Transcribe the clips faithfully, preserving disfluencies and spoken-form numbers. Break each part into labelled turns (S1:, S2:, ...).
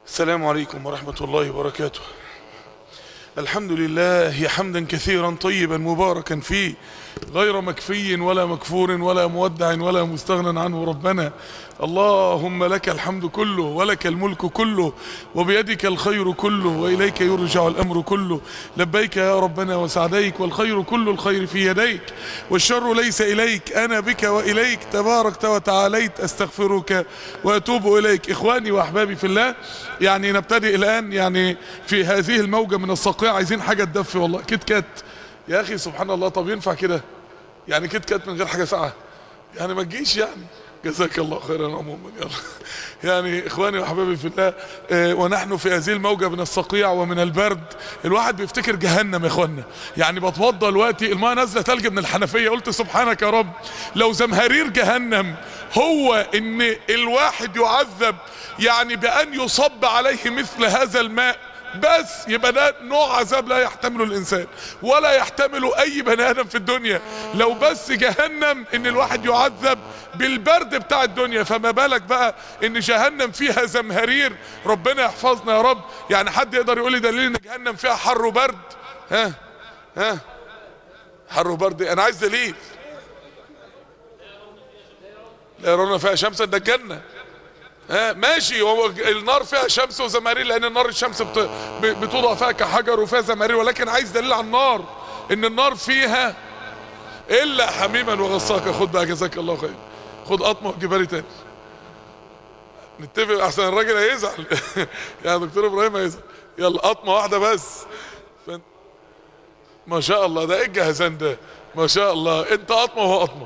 S1: السلام عليكم ورحمة الله وبركاته. الحمد لله حمدا كثيرا طيبا مباركا فيه، غير مكفي ولا مكفور ولا مودع ولا مستغنى عنه ربنا. اللهم لك الحمد كله ولك الملك كله وبيدك الخير كله وإليك يرجع الأمر كله. لبيك يا ربنا وسعديك، والخير كل الخير في يديك والشر ليس إليك، أنا بك وإليك تباركت وتعاليت، أستغفرك وأتوب إليك. إخواني وأحبابي في الله، يعني نبتدئ الآن يعني في هذه الموجة من الصقيع. عايزين حاجة تدفي والله. كيت كات يا أخي سبحان الله. طب ينفع كده يعني كيت كات من غير حاجة ساقعة؟ يعني ما تجيش يعني. جزاك الله خيرا عموما. يلا يعني اخواني واحبابي في الله، اه ونحن في هذه الموجة من الصقيع ومن البرد. الواحد بيفتكر جهنم يا اخوانا. يعني بتوضى دلوقتي الماء نازله ثلج من الحنفية، قلت سبحانك يا رب لو زمهرير جهنم هو ان الواحد يعذب يعني بان يصب عليه مثل هذا الماء بس، يبقى ده نوع عذاب لا يحتمله الانسان ولا يحتمله اي بني ادم في الدنيا. لو بس جهنم ان الواحد يعذب بالبرد بتاع الدنيا، فما بالك بقى ان جهنم فيها زمهرير. ربنا يحفظنا يا رب. يعني حد يقدر يقول لي دليل ان جهنم فيها حر وبرد؟ ها ها حر وبرد؟ انا عايز دليل. لا يرون فيها شمسا، ده الجنة. ها ماشي، هو النار فيها شمس وزمهرير لان النار الشمس بتوضع فيها كحجر وفيها زمهرير، ولكن عايز دليل على النار ان النار فيها الا حميما وغساقا. خد بقى جزاك الله خير، خد قطمه وجبالي تاني. نتفق احسن الراجل هيزعل. يا دكتور ابراهيم هيزعل. يلا قطمه واحده بس. ف... ما شاء الله، ده ايه الجهزان ده؟ ما شاء الله، انت قطمه وهو قطمه.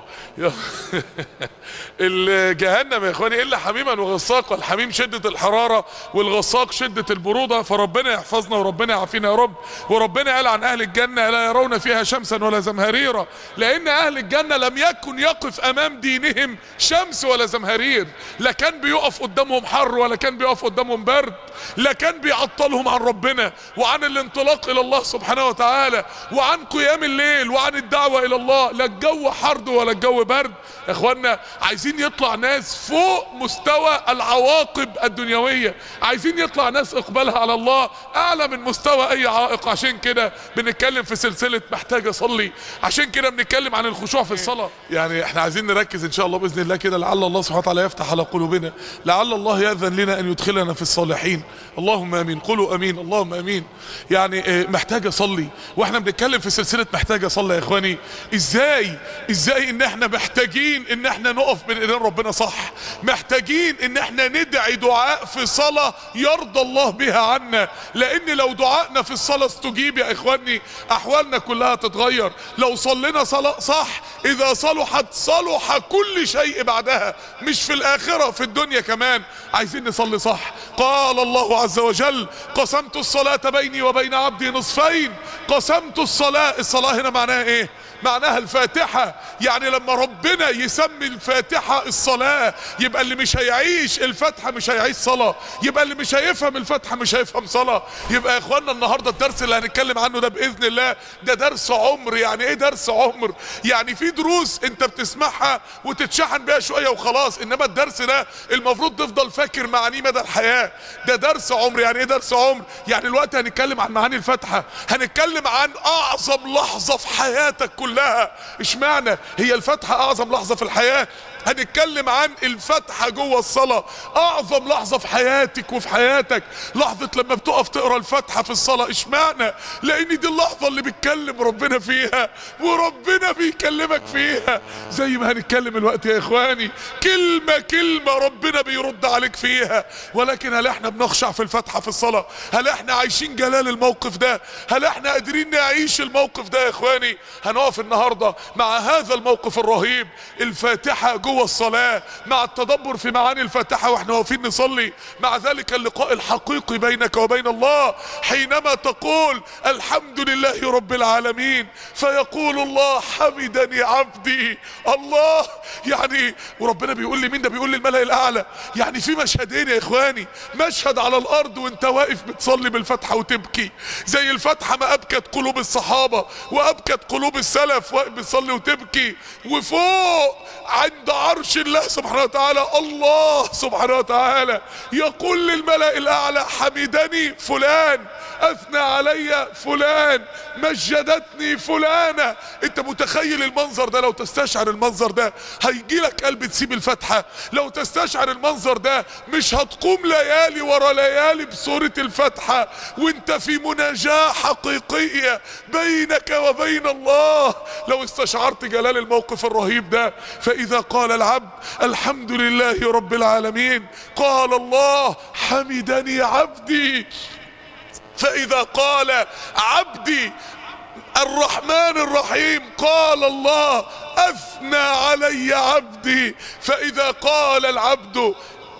S1: الجهنم يا اخواني الا حميما وغساقا. الحميم شده الحراره والغساق شده البروده. فربنا يحفظنا وربنا يعافينا يا رب. وربنا قال عن اهل الجنه لا يرون فيها شمسا ولا زمهريرا، لان اهل الجنه لم يكن يقف امام دينهم شمس ولا زمهرير. لا كان بيقف قدامهم حر ولا كان بيقف قدامهم برد، لا كان بيعطلهم عن ربنا وعن الانطلاق الى الله سبحانه وتعالى وعن قيام الليل وعن الدعوه الى الله. لا الجو حر ولا الجو برد. يا اخوانا عايزين يطلع ناس فوق مستوى العواقب الدنيوية، عايزين يطلع ناس اقبالها على الله اعلى من مستوى اي عائق. عشان كده بنتكلم في سلسلة محتاج اصلي، عشان كده بنتكلم عن الخشوع في الصلاة. يعني احنا عايزين نركز ان شاء الله باذن الله كده، لعل الله سبحانه وتعالى يفتح على قلوبنا، لعل الله يأذن لنا ان يدخلنا في الصالحين. اللهم امين. قولوا امين. اللهم امين. يعني محتاج اصلي، واحنا بنتكلم في سلسلة محتاج اصلي يا اخواني. ازاي ازاي ان احنا محتاجين ان احنا نقف بين ايدين ربنا صح، محتاجين ان احنا ندعي دعاء في صلاة يرضى الله بها عنا، لان لو دعائنا في الصلاة استجيب يا اخواني احوالنا كلها تتغير. لو صلينا صلاة صح اذا صلحت صلح كل شيء بعدها، مش في الاخرة في الدنيا كمان. عايزين نصلي صح. قال الله عز وجل قسمت الصلاة بيني وبين عبدي نصفين. قسمت الصلاة، الصلاة هنا معناها ايه؟ معناها الفاتحة. يعني لما ربنا يسمي الفاتحة الصلاة يبقى اللي مش هيعيش الفاتحة مش هيعيش صلاة، يبقى اللي مش هيفهم الفاتحة مش هيفهم صلاة. يبقى يا اخوانا النهاردة الدرس اللي هنتكلم عنه ده بإذن الله ده درس عمر. يعني ايه درس عمر؟ يعني في دروس انت بتسمعها وتتشحن بيها شوية وخلاص، انما الدرس ده المفروض تفضل فاكر معانيه مدى الحياة. ده درس عمر. يعني ايه درس عمر؟ يعني الوقت هنتكلم عن معاني الفاتحة، هنتكلم عن اعظم لحظة في حياتك كلها. اشمعنى هي الفاتحة اعظم لحظة في الحياة؟ هنتكلم عن الفاتحة جوه الصلاة. اعظم لحظة في حياتك وفي حياتك لحظة لما بتقف تقرأ الفاتحة في الصلاة. اشمعنى؟ لان دي اللحظة اللي بيتكلم ربنا فيها وربنا بيكلمك فيها، زي ما هنتكلم الوقت يا اخواني. كلمة كلمة ربنا بيرد عليك فيها. ولكن هل احنا بنخشع في الفاتحة في الصلاة؟ هل احنا عايشين جلال الموقف ده؟ هل احنا قادرين نعيش الموقف ده يا اخواني؟ هنقف النهاردة مع هذا الموقف الرهيب، الفاتحة جوه الصلاة، مع التدبر في معاني الفاتحة واحنا واقفين نصلي، مع ذلك اللقاء الحقيقي بينك وبين الله حينما تقول الحمد لله رب العالمين فيقول الله حمدني عبدي. الله يعني وربنا بيقول لي مين ده؟ بيقول لي الملأ الاعلى. يعني في مشهدين يا اخواني، مشهد على الارض وانت واقف بتصلي بالفاتحة وتبكي زي الفاتحة ما ابكت قلوب الصحابة وابكت قلوب السلف، واقف بتصلي وتبكي، وفوق عند عرش الله سبحانه وتعالى، الله سبحانه وتعالى يقول للملأ الاعلى حمدني فلان، اثنى علي فلان، مجدتني فلانة. انت متخيل المنظر ده؟ لو تستشعر المنظر ده هيجي لك قلب تسيب الفاتحة. لو تستشعر المنظر ده مش هتقوم ليالي ورا ليالي بسورة الفاتحة وانت في مناجاة حقيقية بينك وبين الله. لو استشعرت جلال الموقف الرهيب ده، فاذا قال العبد الحمد لله رب العالمين قال الله حمدني عبدي. فاذا قال عبدي الرحمن الرحيم قال الله اثنى علي عبدي. فاذا قال العبد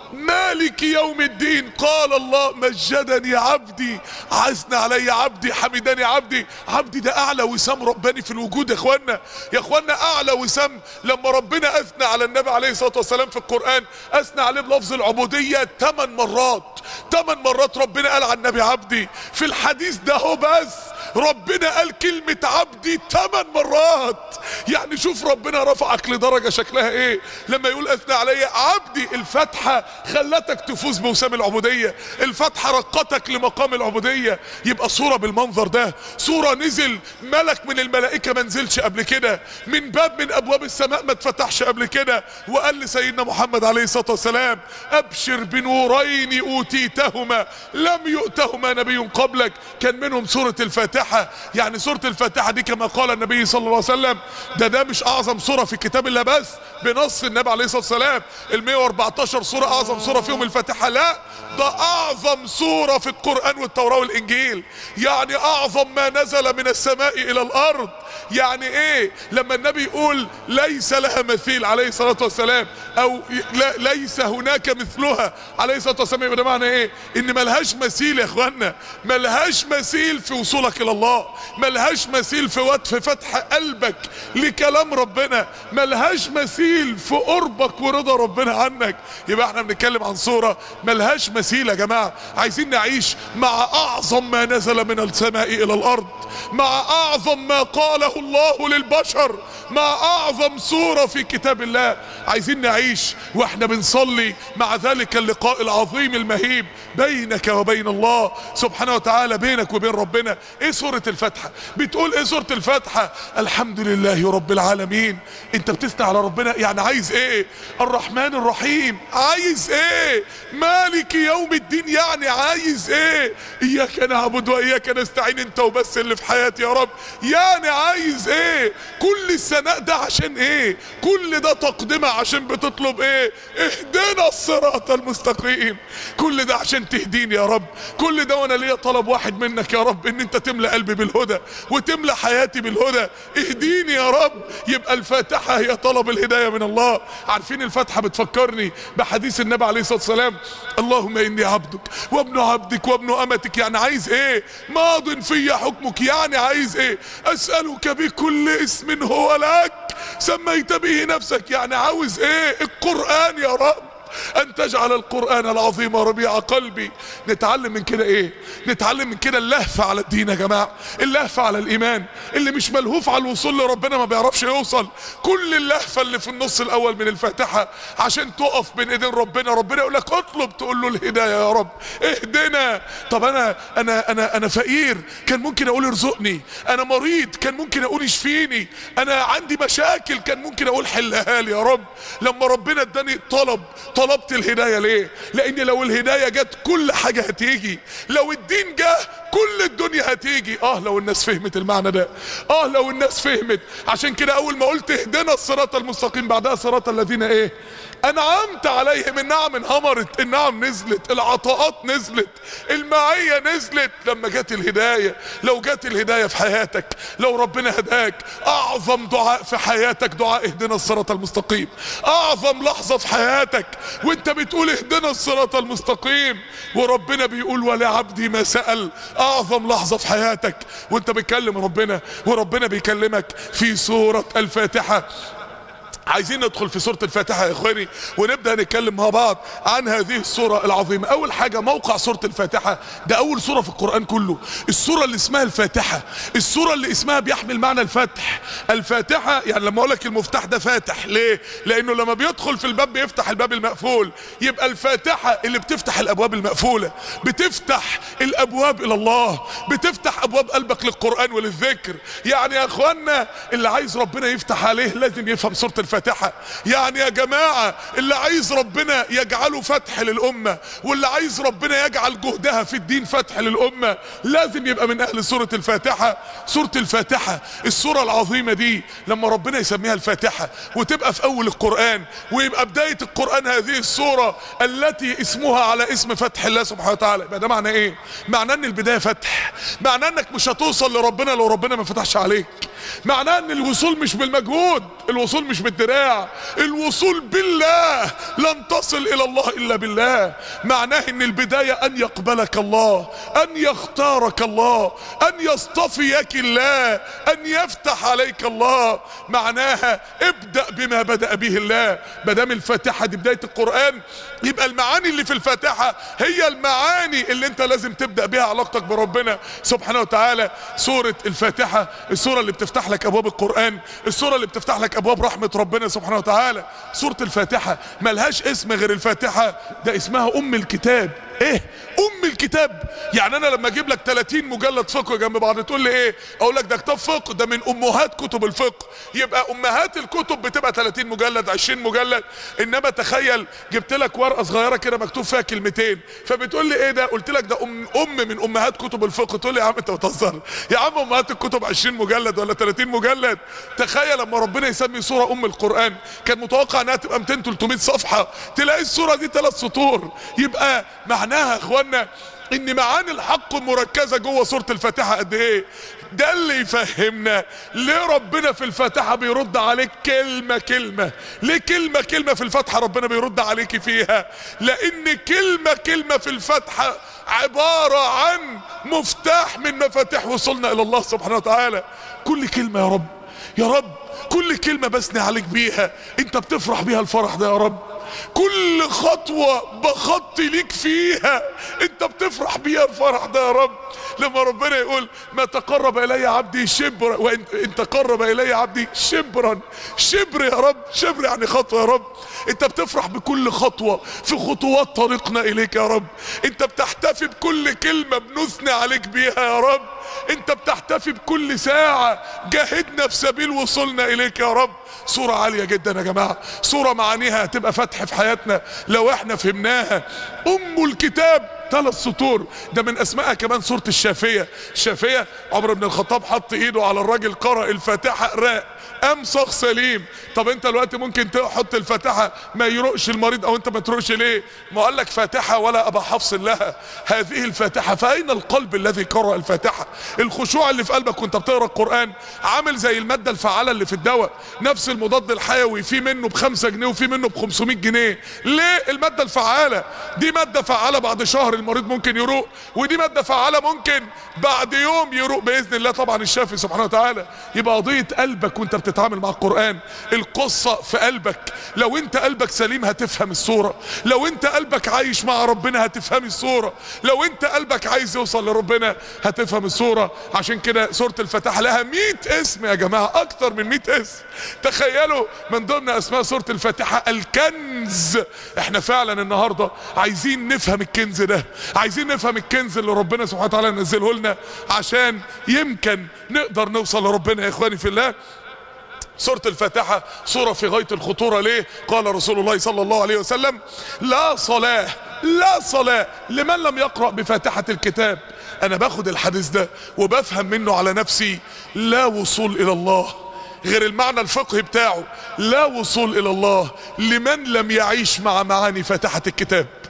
S1: مالك يوم الدين قال الله مجدني عبدي، عزنى علي عبدي، حمدني عبدي. عبدي ده اعلى وسام رباني في الوجود يا اخوانا. يا اخوانا اعلى وسام لما ربنا اثنى على النبي عليه الصلاة والسلام في القرآن، اثنى عليه بلفظ العبودية ثمان مرات. ثمان مرات ربنا قال عن النبي عبدي. في الحديث ده هو بس ربنا قال كلمة عبدي ثمان مرات. يعني شوف ربنا رفعك لدرجة شكلها ايه لما يقول اثنى علي عبدي. الفتحة خلتك تفوز بوسام العبودية، الفتحة رقتك لمقام العبودية. يبقى صورة بالمنظر ده، صورة نزل ملك من الملائكة ما نزلش قبل كده، من باب من ابواب السماء ما اتفتحش قبل كده، وقال لسيدنا محمد عليه الصلاة والسلام ابشر بنورين اوتيتهما لم يؤتهما نبي قبلك. كان منهم سورة الفاتحة. يعني سورة الفاتحة دي كما قال النبي صلى الله عليه وسلم ده ده مش اعظم سورة في كتاب الله بس بنص النبي عليه الصلاة والسلام، ال مئة واربعتاشر سورة اعظم سورة فيهم الفاتحة؟ لا، ده اعظم سورة في القرآن والتوراة والانجيل. يعني اعظم ما نزل من السماء الى الارض. يعني ايه لما النبي يقول ليس لها مثيل عليه الصلاة والسلام، او ليس هناك مثلها عليه الصلاة والسلام، يبقى ده معنى ايه؟ ان ملهاش مثيل يا اخوانا، ملهاش مثيل في وصولك الى الله، ملهاش مثيل في وقت في فتح قلبك لكلام ربنا، ملهاش مثيل في قربك ورضا ربنا عنك. يبقى احنا بنتكلم عن صورة ملهاش مثيل يا جماعة. عايزين نعيش مع اعظم ما نزل من السماء الى الارض، مع اعظم ما قاله الله للبشر، مع اعظم سورة في كتاب الله. عايزين نعيش واحنا بنصلي مع ذلك اللقاء العظيم المهيب بينك وبين الله سبحانه وتعالى، بينك وبين ربنا. ايه سورة الفاتحة؟ بتقول ايه سورة الفاتحة؟ الحمد لله رب العالمين. انت بتثني على ربنا، يعني عايز ايه؟ الرحمن الرحيم، عايز ايه؟ مالك يوم الدين، يعني عايز ايه؟ اياك نعبد واياك نستعين، انت وبس اللي في حياتي يا رب، يعني عايز ايه؟ كل الثناء ده عشان ايه؟ كل ده تقدمة عشان بتطلب ايه؟ اهدنا الصراط المستقيم. كل ده عشان تهديني يا رب. كل ده وانا ليا طلب واحد منك يا رب، ان انت تملأ قلبي بالهدى وتملأ حياتي بالهدى. اهديني يا رب. يبقى الفاتحة هي طلب الهداية من الله. عارفين الفاتحة بتفكرني بحديث النبي عليه الصلاة والسلام، اللهم اني عبدك وابن عبدك وابن امتك. يعني عايز ايه؟ ماض في حكمك، يعني عايز ايه؟ اسألك بكل اسم هو لك سميت به نفسك، يعني عاوز ايه؟ القرآن يا رب، ان تجعل القرآن العظيم ربيع قلبي. نتعلم من كده ايه؟ نتعلم من كده اللهفة على الدين يا جماعة، اللهفة على الايمان. اللي مش ملهوف على الوصول لربنا ما بيعرفش يوصل. كل اللهفة اللي في النص الاول من الفاتحة عشان تقف بين ايدين ربنا، ربنا يقول لك اطلب، تقول له الهداية يا رب، اهدنا. طب انا انا انا انا فقير، كان ممكن اقول ارزقني. انا مريض، كان ممكن اقول اشفيني. انا عندي مشاكل، كان ممكن اقول حلها لي يا رب. لما ربنا اداني طلب، طلبت الهداية ليه؟ لان لو الهداية جت كل حاجة هتيجي. لو الدين جه كل الدنيا هتيجي. اه لو الناس فهمت المعنى ده، اه لو الناس فهمت. عشان كده اول ما قلت اهدنا الصراط المستقيم بعدها صراط الذين ايه؟ انعمت عليهم. النعم انهمرت، النعم نزلت، العطاءات نزلت، المعية نزلت لما جت الهداية. لو جت الهداية في حياتك، لو ربنا هداك، اعظم دعاء في حياتك دعاء اهدنا الصراط المستقيم. اعظم لحظة في حياتك وانت بتقول اهدنا الصراط المستقيم وربنا بيقول ولعبدي ما سأل. اعظم لحظة في حياتك وانت بتكلم ربنا وربنا بيكلمك في سورة الفاتحة. عايزين ندخل في سورة الفاتحة يا اخواني ونبدأ نتكلم مع بعض عن هذه السورة العظيمة. اول حاجة موقع سورة الفاتحة، ده اول سورة في القرآن كله، السورة اللي اسمها الفاتحة، السورة اللي اسمها بيحمل معنى الفتح. الفاتحة يعني لما اقول لك المفتاح ده فاتح ليه؟ لانه لما بيدخل في الباب بيفتح الباب المقفول، يبقى الفاتحة اللي بتفتح الابواب المقفولة، بتفتح الابواب الى الله، بتفتح ابواب قلبك للقرآن وللذكر. يعني يا اخوانا اللي عايز ربنا يفتح عليه لازم يفهم سورة الفاتحة. يعني يا جماعة اللي عايز ربنا يجعله فتح للأمة، واللي عايز ربنا يجعل جهدها في الدين فتح للأمة، لازم يبقى من أهل سورة الفاتحة. سورة الفاتحة السورة العظيمة دي لما ربنا يسميها الفاتحة وتبقى في أول القرآن ويبقى بداية القرآن هذه السورة التي اسمها على اسم فتح الله سبحانه وتعالى، يبقى ده معناه إيه؟ معناه إن البداية فتح، معناه إنك مش هتوصل لربنا لو ربنا ما فتحش عليك، معناه إن الوصول مش بالمجهود، الوصول مش بالدراع، الوصول بالله، لن تصل الى الله الا بالله. معناه ان البداية ان يقبلك الله، ان يختارك الله، ان يصطفيك الله، ان يفتح عليك الله. معناها ابدأ بما بدأ به الله. مادام الفاتحة دي بداية القرآن، يبقى المعاني اللي في الفاتحة هي المعاني اللي انت لازم تبدأ بها علاقتك بربنا سبحانه وتعالى. سورة الفاتحة السورة اللي بتفتح لك ابواب القرآن، السورة اللي بتفتح لك ابواب رحمة ربنا سبحانه وتعالى. سورة الفاتحة ملهاش اسم غير الفاتحة، ده اسمها ام الكتاب. ايه ام الكتاب؟ يعني انا لما اجيب لك ثلاثين مجلد فقه جنب بعض تقول لي ايه؟ اقول لك ده كتاب فقه، ده من امهات كتب الفقه. يبقى امهات الكتب بتبقى ثلاثين مجلد عشرين مجلد، انما تخيل جبت لك ورقه صغيره كده مكتوب فيها كلمتين، فبتقول لي ايه ده؟ قلت لك ده ام ام من امهات كتب الفقه. تقول لي يا عم انت بتهزر، يا عم امهات الكتب عشرين مجلد ولا ثلاثين مجلد. تخيل لما ربنا يسمي سوره ام القران، كان متوقع انها تبقى مئتين ثلاثمائة صفحه، تلاقي السوره دي ثلاث سطور. يبقى معناها يا اخوانا ان معاني الحق مركزة جوه سورة الفاتحة قد ايه. ده اللي يفهمنا ليه ربنا في الفاتحة بيرد عليك كلمة كلمة. ليه كلمة كلمة في الفاتحة ربنا بيرد عليك فيها؟ لان كلمة كلمة في الفاتحة عبارة عن مفتاح من مفاتيح وصلنا الى الله سبحانه وتعالى. كل كلمة يا رب، يا رب كل كلمة بثني عليك بيها انت بتفرح بيها الفرح ده يا رب. كل خطوة بخطي ليك فيها انت بتفرح بيها الفرح ده يا رب. لما ربنا يقول ما تقرب الي عبدي شبرا وان تقرب الي عبدي شبرا، شبر يا رب، شبر يعني خطوة يا رب. انت بتفرح بكل خطوة في خطوات طريقنا اليك يا رب. انت بتحتفي بكل كلمة بنثني عليك بيها يا رب. انت بتحتفي بكل ساعة جاهدنا في سبيل وصولنا اليك يا رب. سورة عالية جدا يا جماعة، سورة معانيها هتبقى فتح في حياتنا لو احنا فهمناها. ام الكتاب ثلاث سطور، ده من اسمائها كمان سورة الشافية. الشافية عمر بن الخطاب حط ايده على الراجل قرأ الفاتحة راق قام صاغ سليم. طب انت دلوقتي ممكن تحط الفاتحة ما يرقش المريض او انت ما ترقش ليه؟ ما قال لك فاتحة ولا ابا حفص لها هذه الفاتحة. فاين القلب الذي قرأ الفاتحة؟ الخشوع اللي في قلبك وانت بتقرأ القرآن عامل زي المادة الفعالة اللي في الدواء، نفس المضاد الحيوي في منه بخمسة جنيه وفي منه بخمسمائة جنيه. ليه؟ المادة الفعالة دي مادة فعالة بعد شهر المريض ممكن يروق، ودي مادة فعالة ممكن بعد يوم يروق بإذن الله طبعا الشافي سبحانه وتعالى. يبقى قضية قلبك وانت بتتعامل مع القرآن، القصة في قلبك. لو انت قلبك سليم هتفهم السورة، لو انت قلبك عايش مع ربنا هتفهم السورة، لو انت قلبك عايز يوصل لربنا هتفهم السورة. عشان كده سورة الفاتحة لها مئة اسم يا جماعة، اكتر من مئة اسم. تخيلوا من ضمن اسماء سورة الفاتحة الكنز. احنا فعلا النهاردة عايزين نفهم الكنز ده، عايزين نفهم الكنز اللي ربنا سبحانه وتعالى نزله لنا عشان يمكن نقدر نوصل لربنا يا اخواني في الله. سورة الفاتحة سورة في غاية الخطورة. ليه؟ قال رسول الله صلى الله عليه وسلم لا صلاة لا صلاة لمن لم يقرأ بفاتحة الكتاب. انا باخد الحديث ده وبفهم منه على نفسي لا وصول الى الله غير المعنى الفقهي بتاعه، لا وصول الى الله لمن لم يعيش مع معاني فاتحة الكتاب.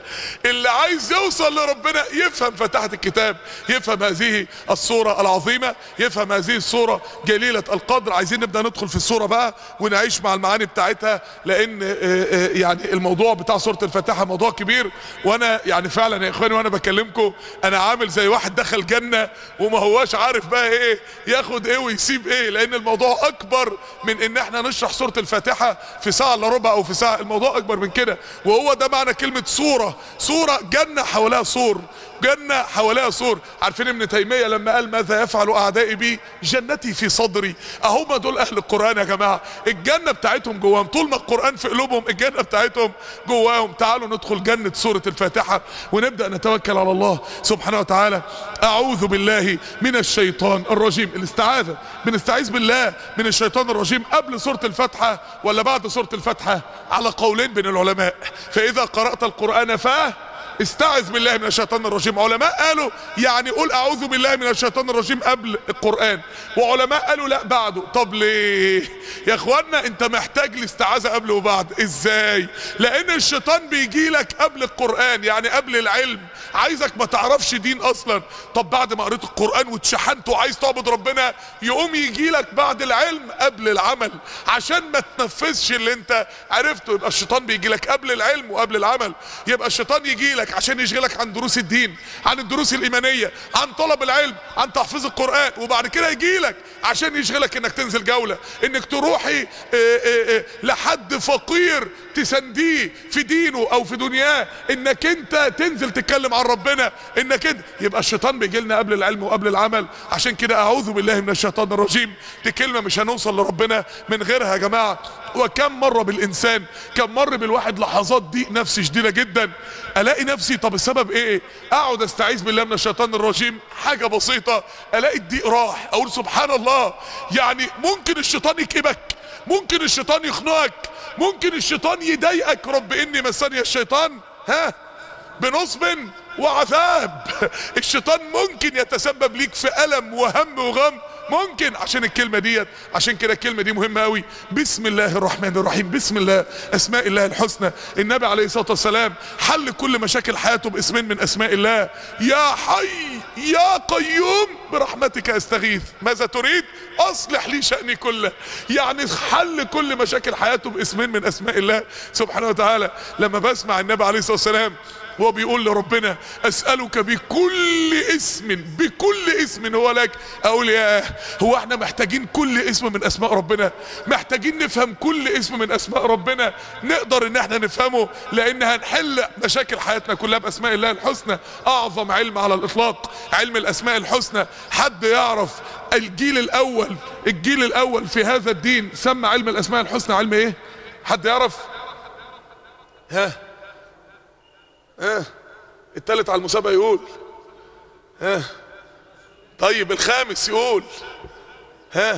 S1: اللي عايز يوصل لربنا يفهم فاتحة الكتاب، يفهم هذه الصورة العظيمة، يفهم هذه الصورة جليلة القدر. عايزين نبدأ ندخل في الصورة بقى ونعيش مع المعاني بتاعتها، لان يعني الموضوع بتاع سورة الفاتحة موضوع كبير. وانا يعني فعلا يا اخواني وانا بكلمكم انا عامل زي واحد دخل جنة وما هواش عارف بقى ايه ياخد ايه ويسيب ايه، لان الموضوع اكبر من ان احنا نشرح سورة الفاتحة في ساعة الا ربع او في ساعة. الموضوع اكبر من كده، وهو ده معنى كلمة صورة. صورة جنة حواليها سور، جنة حواليها سور. عارفين ابن تيمية لما قال ماذا يفعل اعدائي بي؟ جنتي في صدري. اهم دول اهل القرآن يا جماعة، الجنة بتاعتهم جواهم، طول ما القرآن في قلوبهم الجنة بتاعتهم جواهم. تعالوا ندخل جنة سورة الفاتحة ونبدأ نتوكل على الله سبحانه وتعالى. اعوذ بالله من الشيطان الرجيم. الاستعاذة بنستعيذ بالله من الشيطان الرجيم قبل سورة الفاتحة ولا بعد سورة الفاتحة؟ على قولين بين العلماء. فاذا قرأت القرآن فاه استعذ بالله من الشيطان الرجيم. علماء قالوا يعني قول اعوذ بالله من الشيطان الرجيم قبل القرآن، وعلماء قالوا لا بعده. طب ليه يا اخوانا انت محتاج الاستعاذة قبل وبعد؟ ازاي؟ لان الشيطان بيجي لك قبل القرآن، يعني قبل العلم، عايزك ما تعرفش دين اصلا. طب بعد ما قريت القرآن واتشحنت وعايز تعبد ربنا يقوم يجي لك بعد العلم قبل العمل عشان ما تنفذش اللي انت عرفته. يبقى الشيطان بيجي لك قبل العلم وقبل العمل. يبقى الشيطان يجي لك عشان يشغلك عن دروس الدين، عن الدروس الايمانيه، عن طلب العلم، عن تحفيظ القرآن، وبعد كده يجي لك عشان يشغلك انك تنزل جولة، انك تروحي اه اه اه لحد فقير تسنديه في دينه او في دنياه، انك انت تنزل تتكلم عن ربنا، انك انت. يبقى الشيطان بيجي لنا قبل العلم وقبل العمل. عشان كده اعوذ بالله من الشيطان الرجيم دي كلمة مش هنوصل لربنا من غيرها يا جماعة. وكم مرة بالانسان كم مر بالواحد لحظات ضيق نفسي شديدة جدا، الاقي نفسي طب السبب ايه؟ اقعد استعيذ بالله من الشيطان الرجيم حاجة بسيطة الاقي الضيق راح، اقول سبحان الله. يعني ممكن الشيطان يكئبك، ممكن الشيطان يخنقك، ممكن الشيطان يضايقك. رب اني مسني الشيطان ها بنصب وعذاب. الشيطان ممكن يتسبب ليك في ألم وهم وغم، ممكن. عشان الكلمة ديت، عشان كده الكلمة دي مهمة قوي. بسم الله الرحمن الرحيم. بسم الله اسماء الله الحسنى. النبي عليه الصلاة والسلام حل كل مشاكل حياته باسمين من اسماء الله. يا حي يا قيوم برحمتك استغيث. ماذا تريد؟ اصلح لي شأني كله. يعني حل كل مشاكل حياته باسمين من اسماء الله سبحانه وتعالى. لما بسمع النبي عليه الصلاة والسلام وهو بيقول لربنا اسألك بكل اسم، بكل اسم هو لك، اقول يا هو احنا محتاجين كل اسم من اسماء ربنا؟ محتاجين نفهم كل اسم من اسماء ربنا نقدر ان احنا نفهمه، لان هنحل مشاكل حياتنا كلها باسماء الله الحسنى. اعظم علم على الاطلاق علم الاسماء الحسنى. حد يعرف الجيل الاول الجيل الاول في هذا الدين سمى علم الاسماء الحسنى علم ايه؟ حد يعرف؟ ها ها التالت على المسابقة يقول ها. طيب الخامس يقول ها.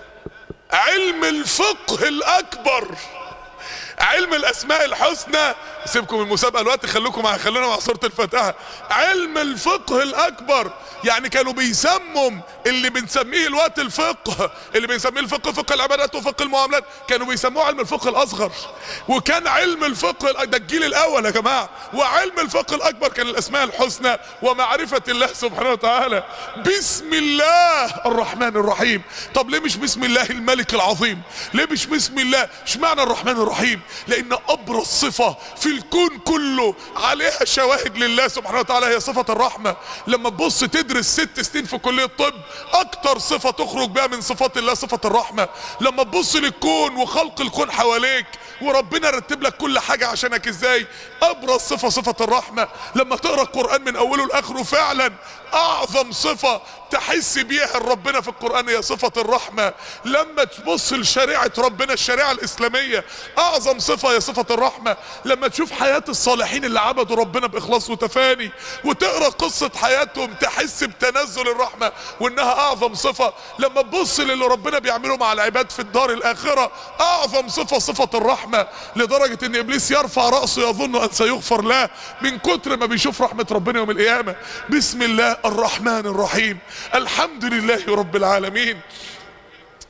S1: علم الفقه الاكبر، علم الاسماء الحسنى. سيبكم المسابقة الوقت، خلوكم مع خلونا مع سورة الفاتحة. علم الفقه الاكبر، يعني كانوا بيسموا اللي بنسميه الوقت الفقه، اللي بنسميه الفقه فقه العبادات وفقه المعاملات، كانوا بيسموه علم الفقه الاصغر. وكان علم الفقه ده الجيل الاول يا جماعة. وعلم الفقه الاكبر كان الاسماء الحسنى ومعرفة الله سبحانه وتعالى. بسم الله الرحمن الرحيم. طب ليه مش بسم الله الملك العظيم؟ ليه مش بسم الله؟ اشمعنى الرحمن الرحيم؟ لان ابرز صفة في الكون كله عليها شواهد لله سبحانه وتعالى هي صفة الرحمة. لما تبص تدرس ست سنين في كلية الطب اكتر صفة تخرج بها من صفات الله صفة الرحمة. لما تبص للكون وخلق الكون حواليك وربنا رتب لك كل حاجة عشانك ازاي، ابرز صفة صفة الرحمة. لما تقرأ القرآن من اوله لاخره فعلا اعظم صفة تحس بيها ربنا في القرآن هي صفة الرحمة. لما تبص لشريعة ربنا الشريعة الاسلامية اعظم صفة هي صفة الرحمة. لما تشوف حياة الصالحين اللي عبدوا ربنا باخلاص وتفاني وتقرأ قصة حياتهم تحس بتنزل الرحمة وانها اعظم صفة. لما تبص للي ربنا بيعمله مع العباد في الدار الاخرة اعظم صفة صفة الرحمة. لدرجة ان ابليس يرفع رأسه يظن ان سيغفر له من كتر ما بيشوف رحمة ربنا يوم القيامة. بسم الله الرحمن الرحيم. الحمد لله رب العالمين.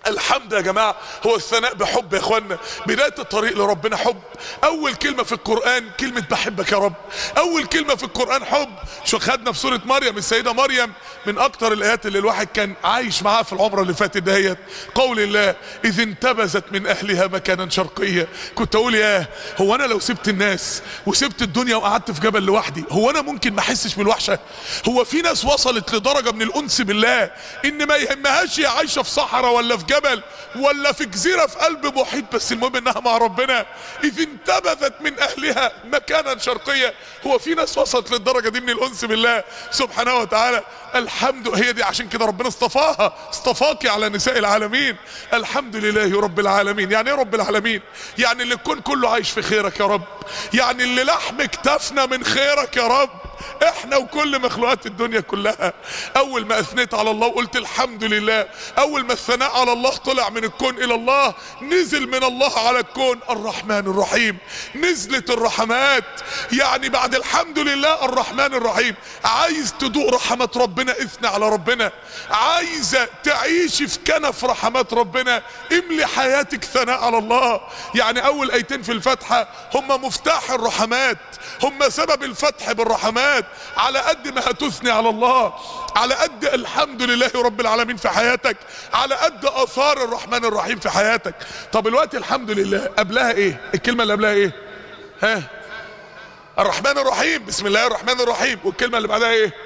S1: الحمد يا جماعة هو الثناء بحب يا اخوانا. بداية الطريق لربنا حب. اول كلمة في القرآن كلمة بحبك يا رب. اول كلمة في القرآن حب. شو خدنا في سورة مريم السيدة مريم من اكتر الايات اللي الواحد كان عايش معاها في العمرة اللي فاتت دهيت. قول الله اذ انتبذت من اهلها مكانا شرقيا. كنت اقول ياه، هو انا لو سبت الناس وسبت الدنيا وقعدت في جبل لوحدي هو انا ممكن ما احسش بالوحشة؟ هو في ناس وصلت لدرجة من الانس بالله ان ما يهمهاش هي عايشة في صحراء ولا في جبل ولا في جزيرة في قلب محيط، بس المهم انها مع ربنا. اذ انتبذت من اهلها مكانا شرقيا. هو في ناس وصلت للدرجة دي من الانس بالله سبحانه وتعالى. الحمد، هي دي عشان كده ربنا اصطفاها، اصطفاكي على نساء العالمين. الحمد لله رب العالمين. يعني ايه رب العالمين؟ يعني اللي الكون كله عايش في خيرك يا رب، يعني اللي لحم كتافنا من خيرك يا رب، احنا وكل مخلوقات الدنيا كلها. اول ما اثنيت على الله وقلت الحمد لله، اول ما الثناء على الله طلع من الكون الى الله، نزل من الله على الكون الرحمن الرحيم. نزلت الرحمات. يعني بعد الحمد لله الرحمن الرحيم. عايز تدوق رحمات ربنا اثنى على ربنا. عايزة تعيشي في كنف رحمات ربنا املي حياتك ثناء على الله. يعني اول ايتين في الفاتحة هم مفتاح الرحمات، هم سبب الفتح بالرحمات. على قد ما هتثني على الله، على قد الحمد لله رب العالمين في حياتك، على قد اثار الرحمن الرحيم في حياتك. طب الوقت الحمد لله قبلها ايه؟ الكلمة اللي قبلها ايه؟ ها؟ الرحمن الرحيم. بسم الله الرحمن الرحيم. والكلمة اللي بعدها ايه؟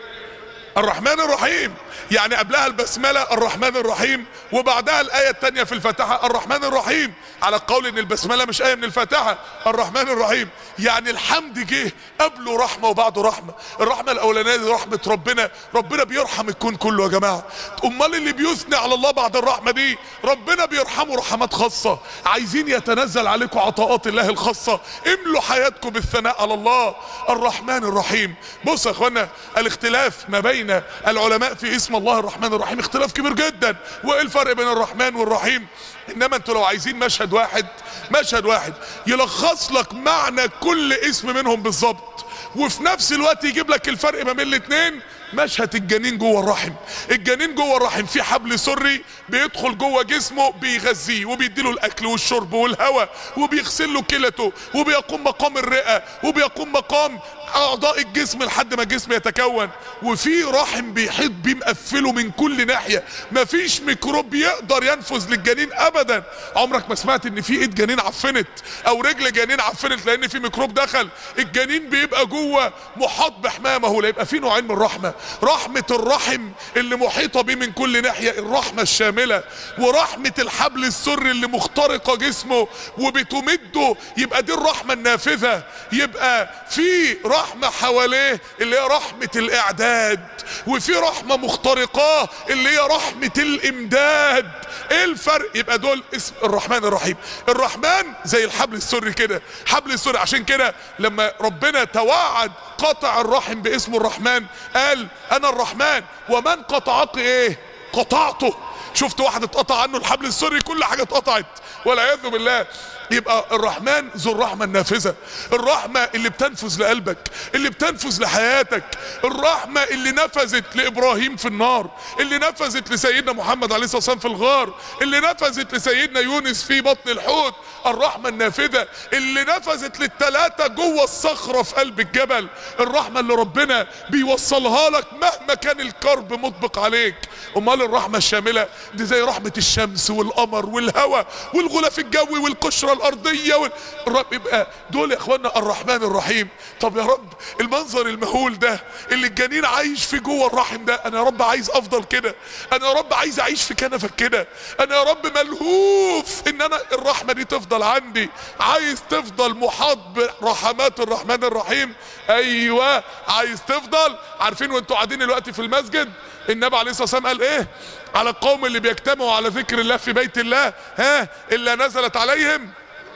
S1: الرحمن الرحيم. يعني قبلها البسملة الرحمن الرحيم، وبعدها الآية التانية في الفاتحة الرحمن الرحيم، على القول ان البسملة مش آية من الفاتحة. الرحمن الرحيم يعني الحمد جه قبله رحمة وبعده رحمة. الرحمة الأولانية دي رحمة ربنا، ربنا بيرحم الكون كله يا جماعة. امال اللي بيثني على الله بعد الرحمة دي ربنا بيرحمه رحمات خاصة. عايزين يتنزل عليكم عطاءات الله الخاصة، املوا حياتكم بالثناء على الله الرحمن الرحيم. بص يا اخوانا، الاختلاف ما بين العلماء في اسم الله الرحمن الرحيم اختلاف كبير جدا. وايه الفرق بين الرحمن والرحيم؟ انما انتوا لو عايزين مشهد واحد، مشهد واحد يلخص لك معنى كل اسم منهم بالظبط، وفي نفس الوقت يجيب لك الفرق ما بين الاثنين، مشهد الجنين جوه الرحم. الجنين جوه الرحم في حبل سري بيدخل جوه جسمه بيغذيه وبيديله الاكل والشرب والهواء وبيغسل له كلته وبيقوم مقام الرئه وبيقوم مقام اعضاء الجسم لحد ما الجسم يتكون. وفي رحم بيحيط بيه مقفله من كل ناحيه، مفيش ميكروب يقدر ينفذ للجنين ابدا. عمرك ما سمعت ان في ايد جنين عفنت او رجل جنين عفنت لان في ميكروب دخل؟ الجنين بيبقى جوه محاط بحمامه. لا، يبقى في نوعين من الرحمه، رحمه الرحم اللي محيطه بيه من كل ناحيه الرحمه الشامله، ورحمه الحبل السري اللي مخترقه جسمه وبتمده، يبقى دي الرحمه النافذه. يبقى في رحمة حواليه اللي هي رحمة الإعداد، وفي رحمة مخترقاه اللي هي رحمة الإمداد. إيه الفرق؟ يبقى دول اسم الرحمن الرحيم. الرحمن زي الحبل السري كده، حبل السري. عشان كده لما ربنا توعد قطع الرحم باسمه الرحمن قال أنا الرحمن ومن قطعك إيه؟ قطعته. شفت واحد اتقطع عنه الحبل السري كل حاجة اتقطعت والعياذ بالله. يبقى الرحمن ذو الرحمة النافذة، الرحمة اللي بتنفذ لقلبك، اللي بتنفذ لحياتك، الرحمة اللي نفذت لإبراهيم في النار، اللي نفذت لسيدنا محمد عليه الصلاة والسلام في الغار، اللي نفذت لسيدنا يونس في بطن الحوت. الرحمة النافذة اللي نفذت للثلاثة جوه الصخرة في قلب الجبل. الرحمة اللي ربنا بيوصلها لك مهما كان الكرب مطبق عليك. امال الرحمة الشاملة دي زي رحمة الشمس والقمر والهواء والغلاف الجوي والقشرة الارضية وال... الرب. يبقى دول يا اخوانا الرحمن الرحيم. طب يا رب المنظر المهول ده اللي الجنين عايش في جوه الرحم ده، انا يا رب عايز افضل كده، انا يا رب عايز اعيش في كنفك كده، انا يا رب ملهوف ان انا الرحمة دي تفضل عندي. عايز تفضل محاط برحمات الرحمن الرحيم؟ ايوه عايز تفضل. عارفين وانتوا قاعدين دلوقتي في المسجد النبي عليه الصلاة والسلام قال ايه على القوم اللي بيجتمعوا على ذكر الله في بيت الله؟ ها؟ الا نزلت عليهم،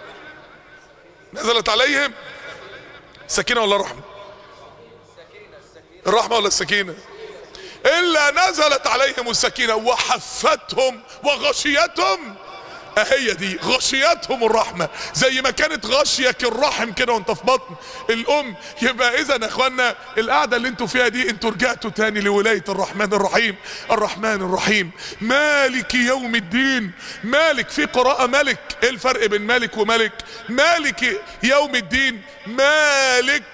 S1: نزلت عليهم سكينة ولا رحمة؟ الرحمة ولا السكينة؟ إلا نزلت عليهم السكينة وحفتهم وغشيتهم اهي دي غشيتهم الرحمة، زي ما كانت غشيك الرحم كده وانت في بطن الام. يبقى اذا يا اخوانا القعدة اللي انتوا فيها دي انتوا رجعتوا تاني لولاية الرحمن الرحيم. الرحمن الرحيم مالك يوم الدين. مالك في قراءة ملك. ايه الفرق بين مالك وملك؟ مالك يوم الدين مالك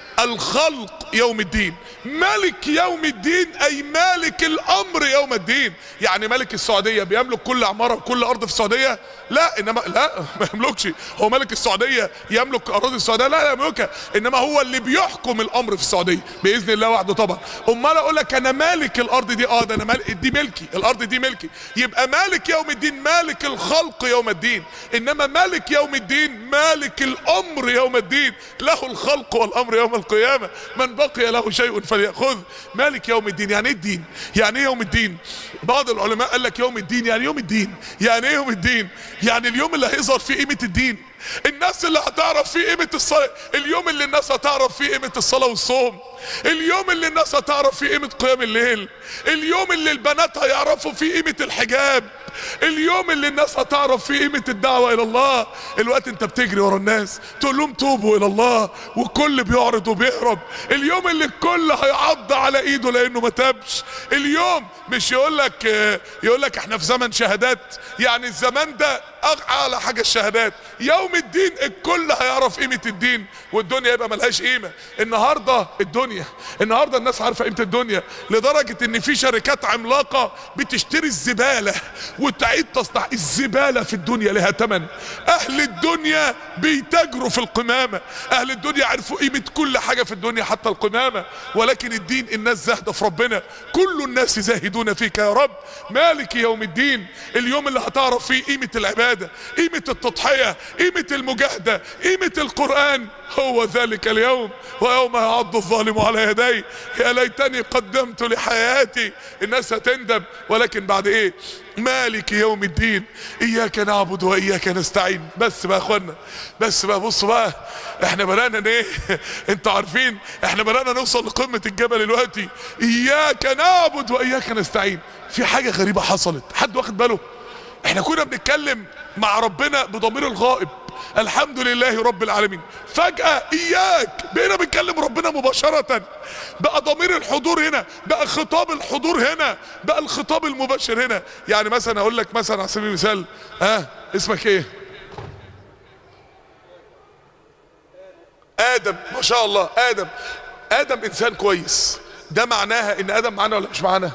S1: الخلق يوم الدين. ملك يوم الدين اي مالك الامر يوم الدين. يعني ملك السعودية بيملك كل عمارة وكل ارض في السعودية؟ لا، انما لا ما يملكش. هو ملك السعودية يملك اراضي السعودية؟ لا لا يملكها، انما هو اللي بيحكم الامر في السعودية باذن الله وحده طبعا. امال اقول لك انا مالك الارض دي؟ اه ده انا مالك، دي ملكي، الارض دي ملكي. يبقى مالك يوم الدين مالك الخلق يوم الدين، انما مالك يوم الدين مالك الامر يوم الدين. له الخلق والامر يوم القيامة، من بقي له شيء فليأخذ. مالك يوم الدين يعني ايه الدين؟ يعني ايه يوم الدين؟ بعض العلماء قال لك يوم الدين يعني يوم الدين. يعني ايه يوم الدين؟ يعني اليوم اللي هيظهر فيه قيمة الدين، الناس اللي هتعرف فيه قيمة الصلاة، اليوم اللي الناس هتعرف فيه قيمة الصلاة والصوم، اليوم اللي الناس هتعرف فيه قيمة قيام الليل، اليوم اللي البنات هيعرفوا فيه قيمة الحجاب، اليوم اللي الناس هتعرف فيه قيمة الدعوة الى الله. الوقت انت بتجري ورا الناس تقول لهم توبوا الى الله والكل بيعرض وبيهرب. اليوم اللي الكل هيعض على ايده لانه ما تابش. اليوم مش يقول لك يقول لك احنا في زمن شهادات، يعني الزمان ده اعلى حاجة الشهادات. يوم الدين الكل هيعرف قيمة الدين والدنيا يبقى ملهاش قيمة. النهاردة الدنيا النهاردة الناس عارفة قيمة الدنيا لدرجة ان في شركات عملاقة بتشتري الزبالة وتعيد تصنيع الزبالة في الدنيا لها ثمن. اهل الدنيا بيتاجروا في القمامة، اهل الدنيا عرفوا قيمة كل حاجة في الدنيا حتى القمامة. ولكن الدين الناس زاهدة في ربنا، كل الناس زاهدون فيك يا رب. مالك يوم الدين اليوم اللي هتعرف فيه قيمة العبادة، قيمة التضحية، قيمة المجاهدة، قيمة القرآن. هو ذلك اليوم ويوم يعض الظالم على يديه يا ليتني قدمت لحياتي. الناس هتندم، ولكن بعد ايه؟ مالك يوم الدين اياك نعبد واياك نستعين. بس بقى يا اخوانا، بس بقى بصوا بقى، احنا بدأنا ايه؟ انتوا عارفين احنا بدأنا نوصل لقمة الجبل دلوقتي. اياك نعبد واياك نستعين. في حاجة غريبة حصلت، حد واخد باله؟ احنا كنا بنتكلم مع ربنا بضمير الغائب، الحمد لله رب العالمين. فجأة اياك بقينا بنتكلم ربنا مباشرة، بقى ضمير الحضور هنا، بقى خطاب الحضور هنا، بقى الخطاب المباشر هنا. يعني مثلا اقول لك مثلا على سبيل المثال، ها آه اسمك ايه؟ ادم. ما شاء الله ادم. ادم انسان كويس، ده معناها ان ادم معانا ولا مش معانا؟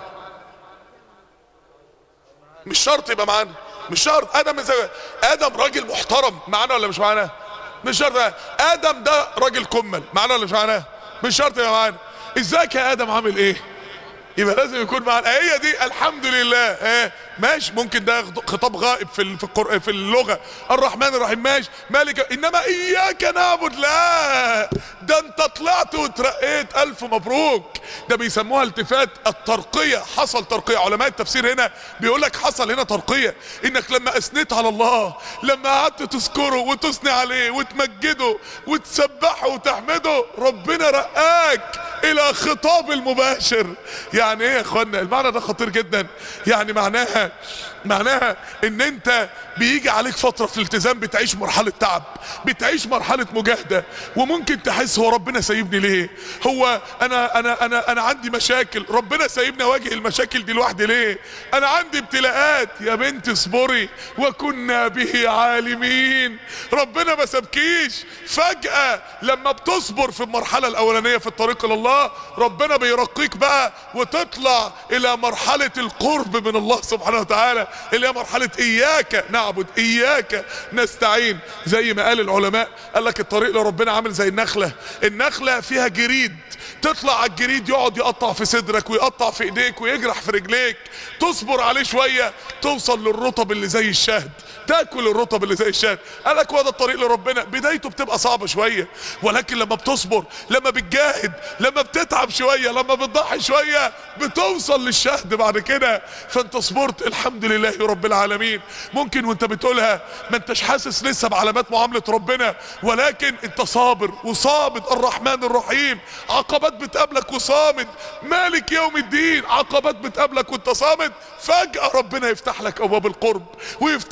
S1: مش شرط يبقى معانا، مش شرط. ادم انسان، ادم راجل محترم، معانا ولا مش معانا؟ مش شرط. ادم ده راجل كمل، معانا ولا مش معانا؟ مش شرط يبقى معانا. ازيك يا ادم عامل ايه؟ يبقى لازم يكون معانا. هي دي الحمد لله. اه ماشي، ممكن ده خطاب غائب في في القرآن في اللغة. الرحمن الرحيم ماشي، مالك. انما اياك نعبد لا، ده انت طلعت وترقيت، الف مبروك. ده بيسموها التفات الترقية. حصل ترقية. علماء التفسير هنا بيقول لك حصل هنا ترقية، انك لما اثنيت على الله، لما قعدت تذكره وتثني عليه وتمجده وتسبحه وتحمده، ربنا رقاك الى خطاب المباشر. يعني ايه يا اخوانا؟ المعنى ده خطير جدا. يعني معناها معناها ان انت بيجي عليك فترة في الالتزام بتعيش مرحلة تعب، بتعيش مرحلة مجاهدة، وممكن تحس هو ربنا سايبني ليه؟ هو انا انا انا انا عندي مشاكل، ربنا سايبني اواجه المشاكل دي لوحدي ليه؟ انا عندي ابتلاءات. يا بنت اصبري وكنا به عالمين. ربنا ما سابكيش. فجأة لما بتصبر في المرحلة الاولانية في الطريق الى الله، ربنا بيرقيك بقى وتطلع الى مرحلة القرب من الله سبحانه وتعالى، اللي هي مرحلة اياك نعبد اياك نستعين. زي ما قال العلماء، قال لك الطريق لربنا عامل زي النخلة. النخلة فيها جريد، تطلع على الجريد يقعد يقطع في صدرك ويقطع في ايديك ويجرح في رجليك، تصبر عليه شوية توصل للرطب اللي زي الشهد، تاكل الرطب اللي زي الشهد. قال لك هو ده الطريق لربنا. بدايته بتبقى صعبة شوية، ولكن لما بتصبر، لما بتجاهد، لما بتتعب شوية، لما بتضحي شوية، بتوصل للشهد بعد كده. فانت صبرت، الحمد لله رب العالمين. ممكن وانت بتقولها ما انتش حاسس لسه بعلامات معاملة ربنا، ولكن انت صابر وصامد. الرحمن الرحيم، عقبات بتقابلك وصامد. مالك يوم الدين، عقبات بتقابلك وانت صامد. فجأة ربنا يفتح لك ابواب القرب، ويفتح لك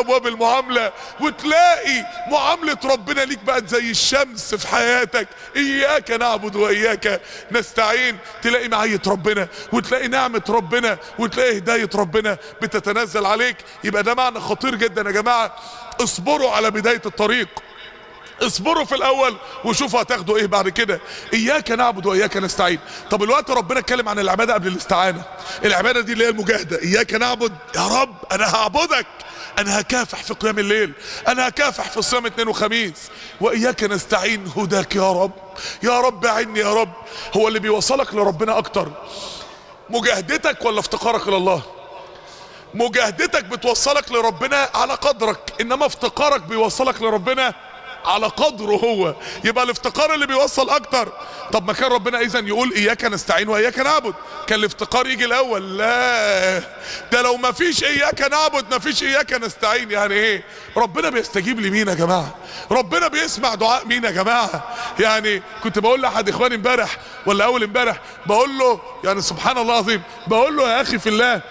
S1: ابواب المعامله، وتلاقي معامله ربنا ليك بقت زي الشمس في حياتك. اياك نعبد واياك نستعين، تلاقي معيه ربنا وتلاقي نعمه ربنا وتلاقي هدايه ربنا بتتنزل عليك. يبقى ده معنى خطير جدا يا جماعه. اصبروا على بدايه الطريق، اصبروا في الاول وشوفوا هتاخدوا ايه بعد كده. اياك نعبد واياك نستعين. طب الوقت ربنا اتكلم عن العباده قبل الاستعانه. العباده دي اللي هي المجاهده. اياك نعبد، يا رب انا هعبدك، انا هكافح في قيام الليل، انا هكافح في صيام اثنين وخميس. واياك نستعين، هداك يا رب، يا رب عني يا رب. هو اللي بيوصلك لربنا اكتر مجاهدتك ولا افتقارك الى الله؟ مجاهدتك بتوصلك لربنا على قدرك، انما افتقارك بيوصلك لربنا على قدره هو. يبقى الافتقار اللي بيوصل اكتر. طب ما كان ربنا اذا يقول اياك نستعين واياك نعبد، كان الافتقار يجي الاول؟ لا، ده لو ما فيش اياك نعبد ما فيش اياك نستعين. يعني ايه؟ ربنا بيستجيب لمين يا جماعه؟ ربنا بيسمع دعاء مين يا جماعه؟ يعني كنت بقول لاحد اخواني امبارح ولا اول امبارح، بقول له يعني سبحان الله العظيم، بقول له يا اخي في الله،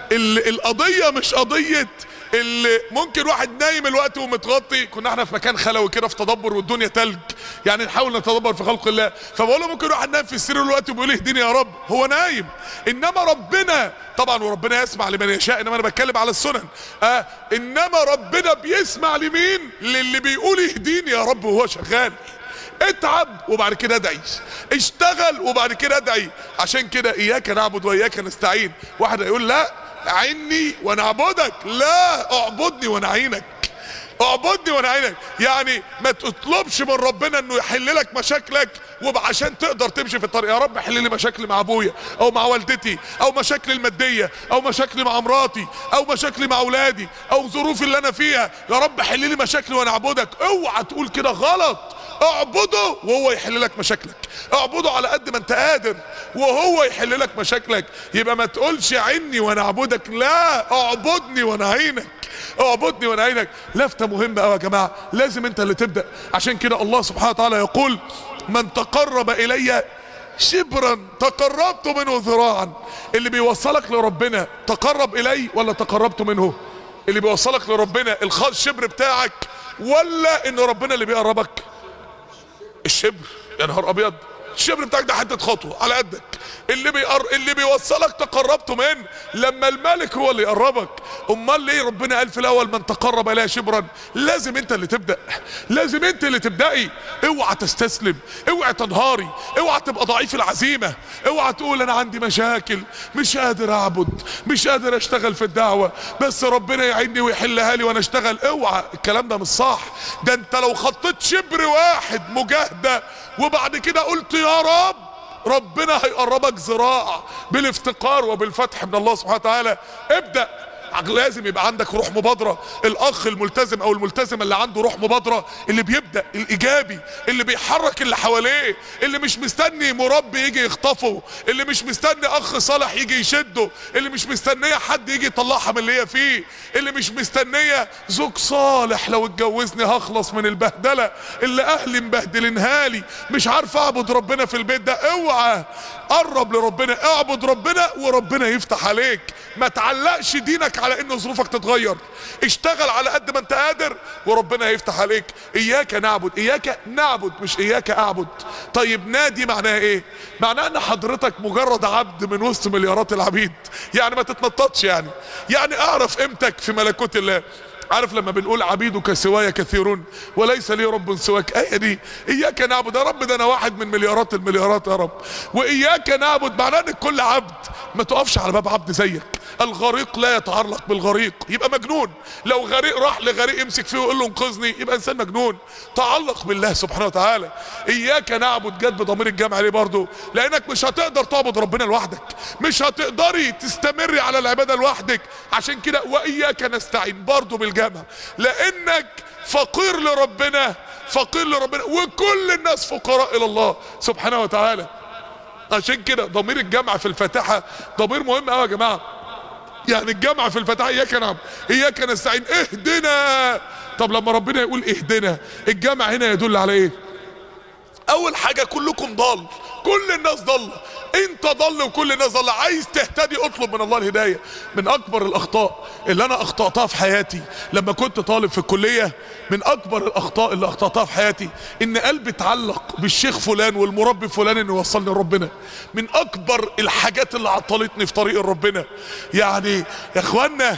S1: القضيه مش قضيه اللي ممكن واحد نايم الوقت ومتغطي. كنا احنا في مكان خلوي كده في تدبر والدنيا تلج، يعني نحاول نتدبر في خلق الله. فبقول له ممكن واحد نايم في السرير الوقت وبيقول اهديني يا رب، هو نايم. انما ربنا طبعا، وربنا يسمع لمن يشاء، انما انا بتكلم على السنن. اه انما ربنا بيسمع لمين؟ للي بيقول اهديني يا رب وهو شغال. اتعب وبعد كده ادعي، اشتغل وبعد كده ادعي. عشان كده اياك نعبد واياك نستعين. واحد يقول لا عني وانا اعبدك، لا اعبدني وانا اعينك، اعبدني وانا اعينك. يعني ما تطلبش من ربنا انه يحل لك مشاكلك وعشان تقدر تمشي في الطريق. يا رب حل لي مشاكلي مع ابويا او مع والدتي او مشاكلي الماديه او مشاكلي مع مراتي او مشاكلي مع اولادي او ظروفي اللي انا فيها. يا رب حل لي مشاكلي وانا اعبدك. اوعى تقول كده، غلط. اعبده وهو يحل لك مشاكلك، اعبده على قد ما انت قادر وهو يحل لك مشاكلك. يبقى ما تقولش عني وانا اعبدك، لا، اعبدني وانا اعينك، اعبدني وانا اعينك. لفتة مهمة قوي يا جماعة، لازم انت اللي تبدأ. عشان كده الله سبحانه وتعالى يقول من تقرب الي شبرا تقربت منه ذراعا. اللي بيوصلك لربنا تقرب الي ولا تقربت منه؟ اللي بيوصلك لربنا الشبر بتاعك ولا ان ربنا اللي بيقربك؟ الشبر. يا نهار ابيض، الشبر بتاعك ده حته خطوه على قدك. اللي بيقر... اللي بيوصلك تقربته منه لما الملك هو اللي يقربك. امال ليه ربنا قال في الاول من تقرب اليه شبرا؟ لازم انت اللي تبدا، لازم انت اللي تبدأي. اوعى تستسلم، اوعى تنهاري، اوعى تبقى ضعيف العزيمه، اوعى تقول انا عندي مشاكل مش قادر اعبد، مش قادر اشتغل في الدعوه، بس ربنا يعيني ويحلها لي وانا اشتغل. اوعى، الكلام ده مش صح. ده انت لو خطيت شبر واحد مجاهده وبعد كده قلت يا رب، ربنا هيقربك ذراع بالافتقار وبالفتح من الله سبحانه وتعالى. ابدأ. لازم يبقى عندك روح مبادرة. الاخ الملتزم او الملتزمة اللي عنده روح مبادرة، اللي بيبدأ، الايجابي، اللي بيحرك اللي حواليه، اللي مش مستني مربي يجي يخطفه، اللي مش مستني اخ صالح يجي يشده، اللي مش مستنية حد يجي يطلعها من اللي هي فيه، اللي مش مستنية زوج صالح لو اتجوزني هخلص من البهدلة اللي اهلي مبهدلينها لي، مش عارف اعبد ربنا في البيت ده. اوعى، قرب لربنا، اعبد ربنا وربنا يفتح عليك. ما تعلقش دينك على ان ظروفك تتغير، اشتغل على قد ما انت قادر وربنا هيفتح عليك. اياك نعبد، اياك نعبد مش اياك اعبد. طيب نادي معناها ايه؟ معناها ان حضرتك مجرد عبد من وسط مليارات العبيد، يعني ما تتنططش. يعني يعني اعرف قيمتك في ملكوت الله. عارف لما بنقول عبيدك سواي كثيرون وليس لي رب سواك، ايه دي؟ اياك نعبد يا رب، ده انا واحد من مليارات المليارات يا رب. واياك نعبد معناه ان كل عبد ما تقفش على باب عبد زيك. الغريق لا يتعلق بالغريق، يبقى مجنون. لو غريق راح لغريق يمسك فيه ويقول له انقذني، يبقى انسان مجنون. تعلق بالله سبحانه وتعالى. اياك نعبد جت بضمير الجمع ليه برضه؟ لانك مش هتقدر تعبد ربنا لوحدك، مش هتقدري تستمري على العباده لوحدك. عشان كده واياك نستعين برضه بالجمع، لانك فقير لربنا، فقير لربنا، وكل الناس فقراء الى الله سبحانه وتعالى. عشان كده ضمير الجمع في الفاتحه ضمير مهم قوي يا جماعه. يعني الجمع في الفاتحه اياك نعبد اياك نستعين اهدنا. طب لما ربنا يقول اهدنا، الجمع هنا يدل على ايه؟ اول حاجه كلكم ضال، كل الناس ضاله. انت ضل وكل الناس ضل. عايز تهتدي اطلب من الله الهدايه. من اكبر الاخطاء اللي انا اخطأتها في حياتي لما كنت طالب في الكليه، من اكبر الاخطاء اللي اخطأتها في حياتي ان قلبي اتعلق بالشيخ فلان والمربي فلان انه يوصلني لربنا. من اكبر الحاجات اللي عطلتني في طريق ربنا. يعني يا اخوانا،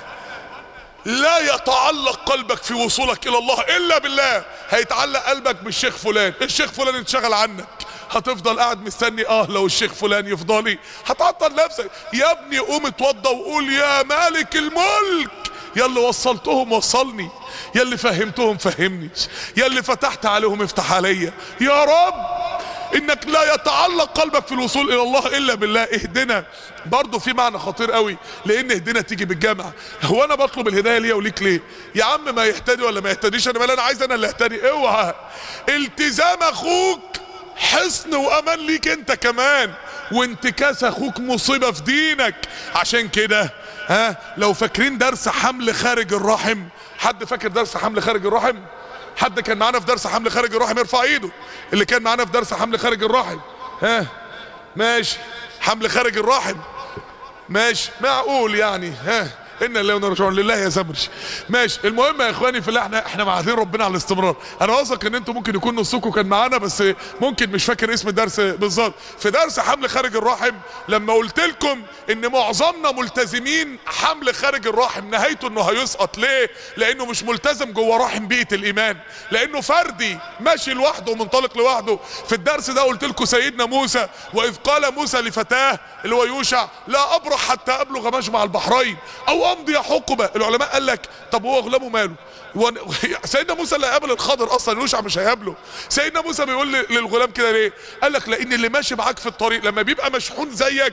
S1: لا يتعلق قلبك في وصولك الى الله الا بالله. هيتعلق قلبك بالشيخ فلان، الشيخ فلان انشغل عنك، هتفضل قاعد مستني اه لو الشيخ فلان يفضلي، هتعطل نفسك. يا ابني قوم اتوضى وقول يا مالك الملك، يا اللي وصلتهم وصلني، يا اللي فهمتهم فهمني، يا اللي فتحت عليهم افتح عليا يا رب. انك لا يتعلق قلبك في الوصول الى الله الا بالله. اهدنا برضو في معنى خطير قوي، لان اهدنا تيجي بالجمع. هو انا بطلب الهدايه ليه وليك ليه؟ يا عم ما يهتدي ولا ما يهتديش، انا مالي، انا عايز انا اللي اهتدي. اوعى. التزام اخوك حصن وامان ليك انت كمان، وانتكاس اخوك مصيبه في دينك. عشان كده ها، لو فاكرين درس حمل خارج الرحم، حد فاكر درس حمل خارج الرحم؟ حد كان معانا في درس حمل خارج الرحم يرفع ايده. اللي كان معانا في درس حمل خارج الرحم، ها ماشي. حمل خارج الرحم ماشي، معقول يعني. ها إنا لله وإنا راجعون، لله يا زمري. ماشي. المهم يا اخواني في الله، احنا احنا معاذين ربنا على الاستمرار. انا واثق ان انتم ممكن يكون نصكم كان معانا، بس ممكن مش فاكر اسم الدرس بالظبط. في درس حمل خارج الرحم لما قلت لكم ان معظمنا ملتزمين حمل خارج الرحم، نهايته انه هيسقط. ليه؟ لانه مش ملتزم جوه رحم بيئة الايمان، لانه فردي ماشي لوحده ومنطلق لوحده. في الدرس ده قلت لكم سيدنا موسى، واذ قال موسى لفتاه اللي هو يوشع لا ابرح حتى ابلغ مجمع البحرين او امضي حقبه. العلماء قال لك طب هو غلامه ماله؟ سيدنا موسى اللي هيقابل الخضر اصلا، يوشع مش هيقابله. سيدنا موسى بيقول للغلام كده ليه؟ قال لك لان اللي ماشي معاك في الطريق لما بيبقى مشحون زيك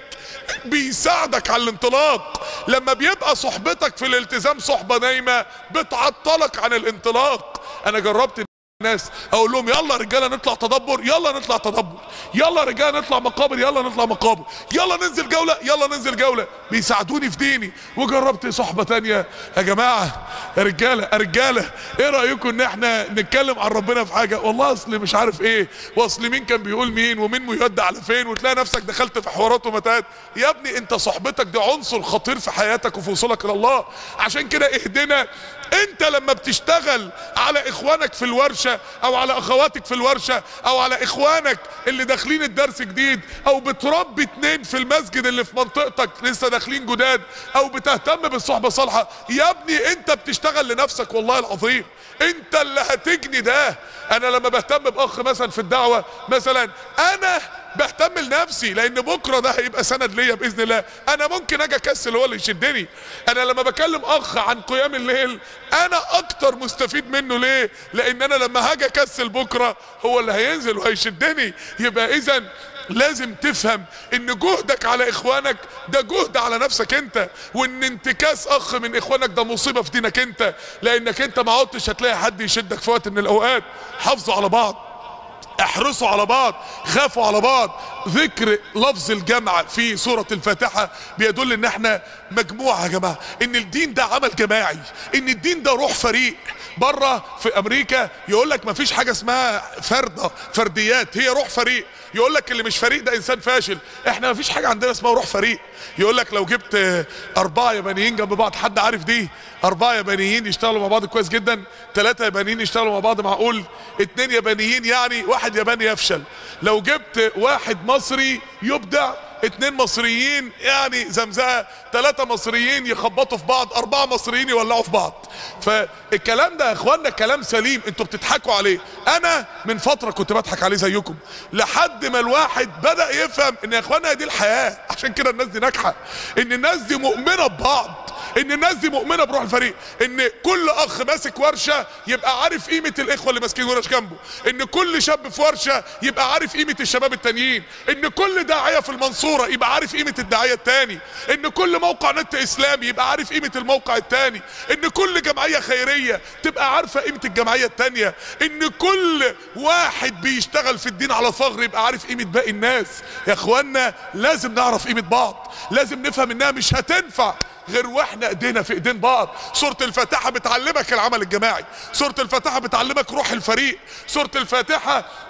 S1: بيساعدك على الانطلاق. لما بيبقى صحبتك في الالتزام صحبه نايمه بتعطلك عن الانطلاق. انا جربت ناس اقول لهم يلا رجاله نطلع تدبر، يلا نطلع تدبر، يلا رجاله نطلع مقابر، يلا نطلع مقابر، يلا ننزل جوله، يلا ننزل جوله، بيساعدوني في ديني. وجربت صحبه تانية، يا جماعه يا رجاله يا رجاله ايه رايكم ان احنا نتكلم عن ربنا في حاجه؟ والله اصل مش عارف ايه، واصل مين كان بيقول مين، ومين ميود على فين، وتلاقي نفسك دخلت في حوارات ومتاهات. يا ابني انت صحبتك دي عنصر خطير في حياتك وفي وصولك الى الله. عشان كده اهدنا. انت لما بتشتغل على اخوانك في الورشة او على اخواتك في الورشة او على اخوانك اللي داخلين الدرس جديد، او بتربي اتنين في المسجد اللي في منطقتك لسه داخلين جداد، او بتهتم بالصحبة الصالحة، يا ابني انت بتشتغل لنفسك والله العظيم. انت اللي هتجني ده. انا لما بهتم باخ مثلا في الدعوة مثلا، انا بهتم لنفسي، لان بكره ده هيبقى سند ليا باذن الله. انا ممكن اجي اكسل هو اللي يشدني. انا لما بكلم اخ عن قيام الليل انا اكتر مستفيد منه. ليه؟ لان انا لما هاجي اكسل بكره هو اللي هينزل وهيشدني. يبقى اذا لازم تفهم ان جهدك على اخوانك ده جهد على نفسك انت، وان انتكاس اخ من اخوانك ده مصيبه في دينك انت، لانك انت ما عدتش هتلاقي حد يشدك في وقت من الاوقات. حافظوا على بعض، احرصوا على بعض، خافوا على بعض. ذكر لفظ الجمع في سورة الفاتحة بيدل ان احنا مجموعة يا جماعة، ان الدين ده عمل جماعي، ان الدين ده روح فريق. بره في امريكا يقول لك مفيش حاجة اسمها فردة فرديات، هي روح فريق. يقول لك اللي مش فريق ده انسان فاشل. احنا مفيش حاجة عندنا اسمها روح فريق. يقول لك لو جبت اربعة يابانيين جنب بعض، حد عارف دي؟ اربعة يابانيين يشتغلوا مع بعض كويس جدا، ثلاثة يابانيين يشتغلوا مع بعض معقول، اتنين يابانيين يعني واحد ياباني يفشل. لو جبت واحد مصري يبدع، اتنين مصريين يعني زمزقه، ثلاثة مصريين يخبطوا في بعض، اربعة مصريين يولعوا في بعض. فالكلام ده يا اخوانا كلام سليم، انتوا بتضحكوا عليه. انا من فترة كنت بضحك عليه زيكم، لحد ما الواحد بدأ يفهم ان يا اخوانا دي الحياة. عشان كده الناس دي ناجحة، ان الناس دي مؤمنة ببعض، ان الناس دي مؤمنة بروح الفريق، ان كل اخ ماسك ورشة يبقى عارف قيمة الاخوة اللي ماسكين ورش جنبه، ان كل شاب في ورشة يبقى عارف قيمة الشباب التانيين، ان كل داعية في المنصورة يبقى عارف قيمة الداعية التاني، ان كل موقع نت اسلامي يبقى عارف قيمة الموقع التاني، ان كل جمعية خيرية تبقى عارفة قيمة الجمعية التانية، ان كل واحد بيشتغل في الدين على ثغر يبقى عارف قيمة باقي الناس. يا اخوانا لازم نعرف قيمة بعض، لازم نفهم انها مش هتنفع غير واحنا ايدينا في ايدين بعض. سورة الفاتحة بتعلمك العمل الجماعي، سورة الفاتحة بتعلمك روح الفريق، سورة الفاتحة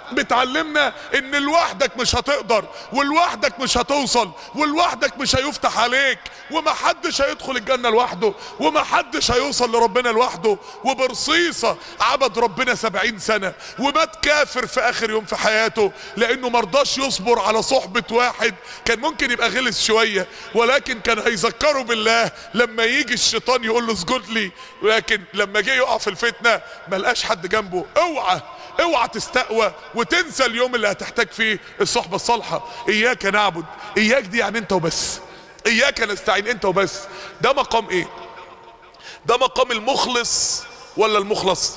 S1: بتعلمنا ان لوحدك مش هتقدر، ولوحدك مش هتوصل، ولوحدك مش هيفتح عليك، ومحدش هيدخل الجنة لوحده، ومحدش هيوصل لربنا لوحده. وبرصيصة عبد ربنا سبعين سنة ومات كافر في اخر يوم في حياته، لانه مرضاش يصبر على صحبة واحد كان ممكن يبقى غلس شوية، ولكن كان هيذكره بالله لما يجي الشيطان يقول له اسجد لي. ولكن لما جه يقع في الفتنة ملقاش حد جنبه. اوعى اوعى تستقوى وتنسى اليوم اللي هتحتاج فيه الصحبة الصالحة. اياك نعبد، اياك دي يعني انت وبس، اياك نستعين انت وبس. ده مقام ايه؟ ده مقام المخلص ولا المخلص؟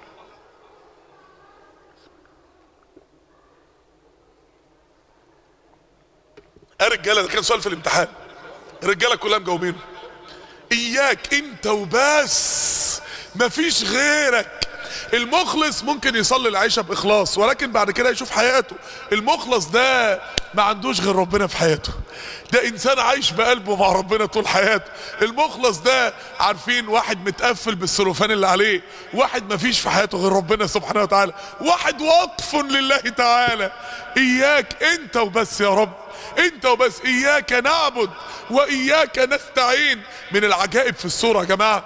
S1: يا رجاله ده كان سؤال في الامتحان، الرجاله كلها مجاوبين. اياك انت وبس، مفيش غيرك. المخلص ممكن يصلي العشاء باخلاص ولكن بعد كده يشوف حياته. المخلص ده ما عندوش غير ربنا في حياته، ده انسان عايش بقلبه مع ربنا طول حياته. المخلص ده عارفين واحد متقفل بالسلوفان اللي عليه، واحد ما فيش في حياته غير ربنا سبحانه وتعالى، واحد وقف لله تعالى. اياك انت وبس يا رب، انت وبس. اياك نعبد واياك نستعين. من العجائب في السورة يا جماعة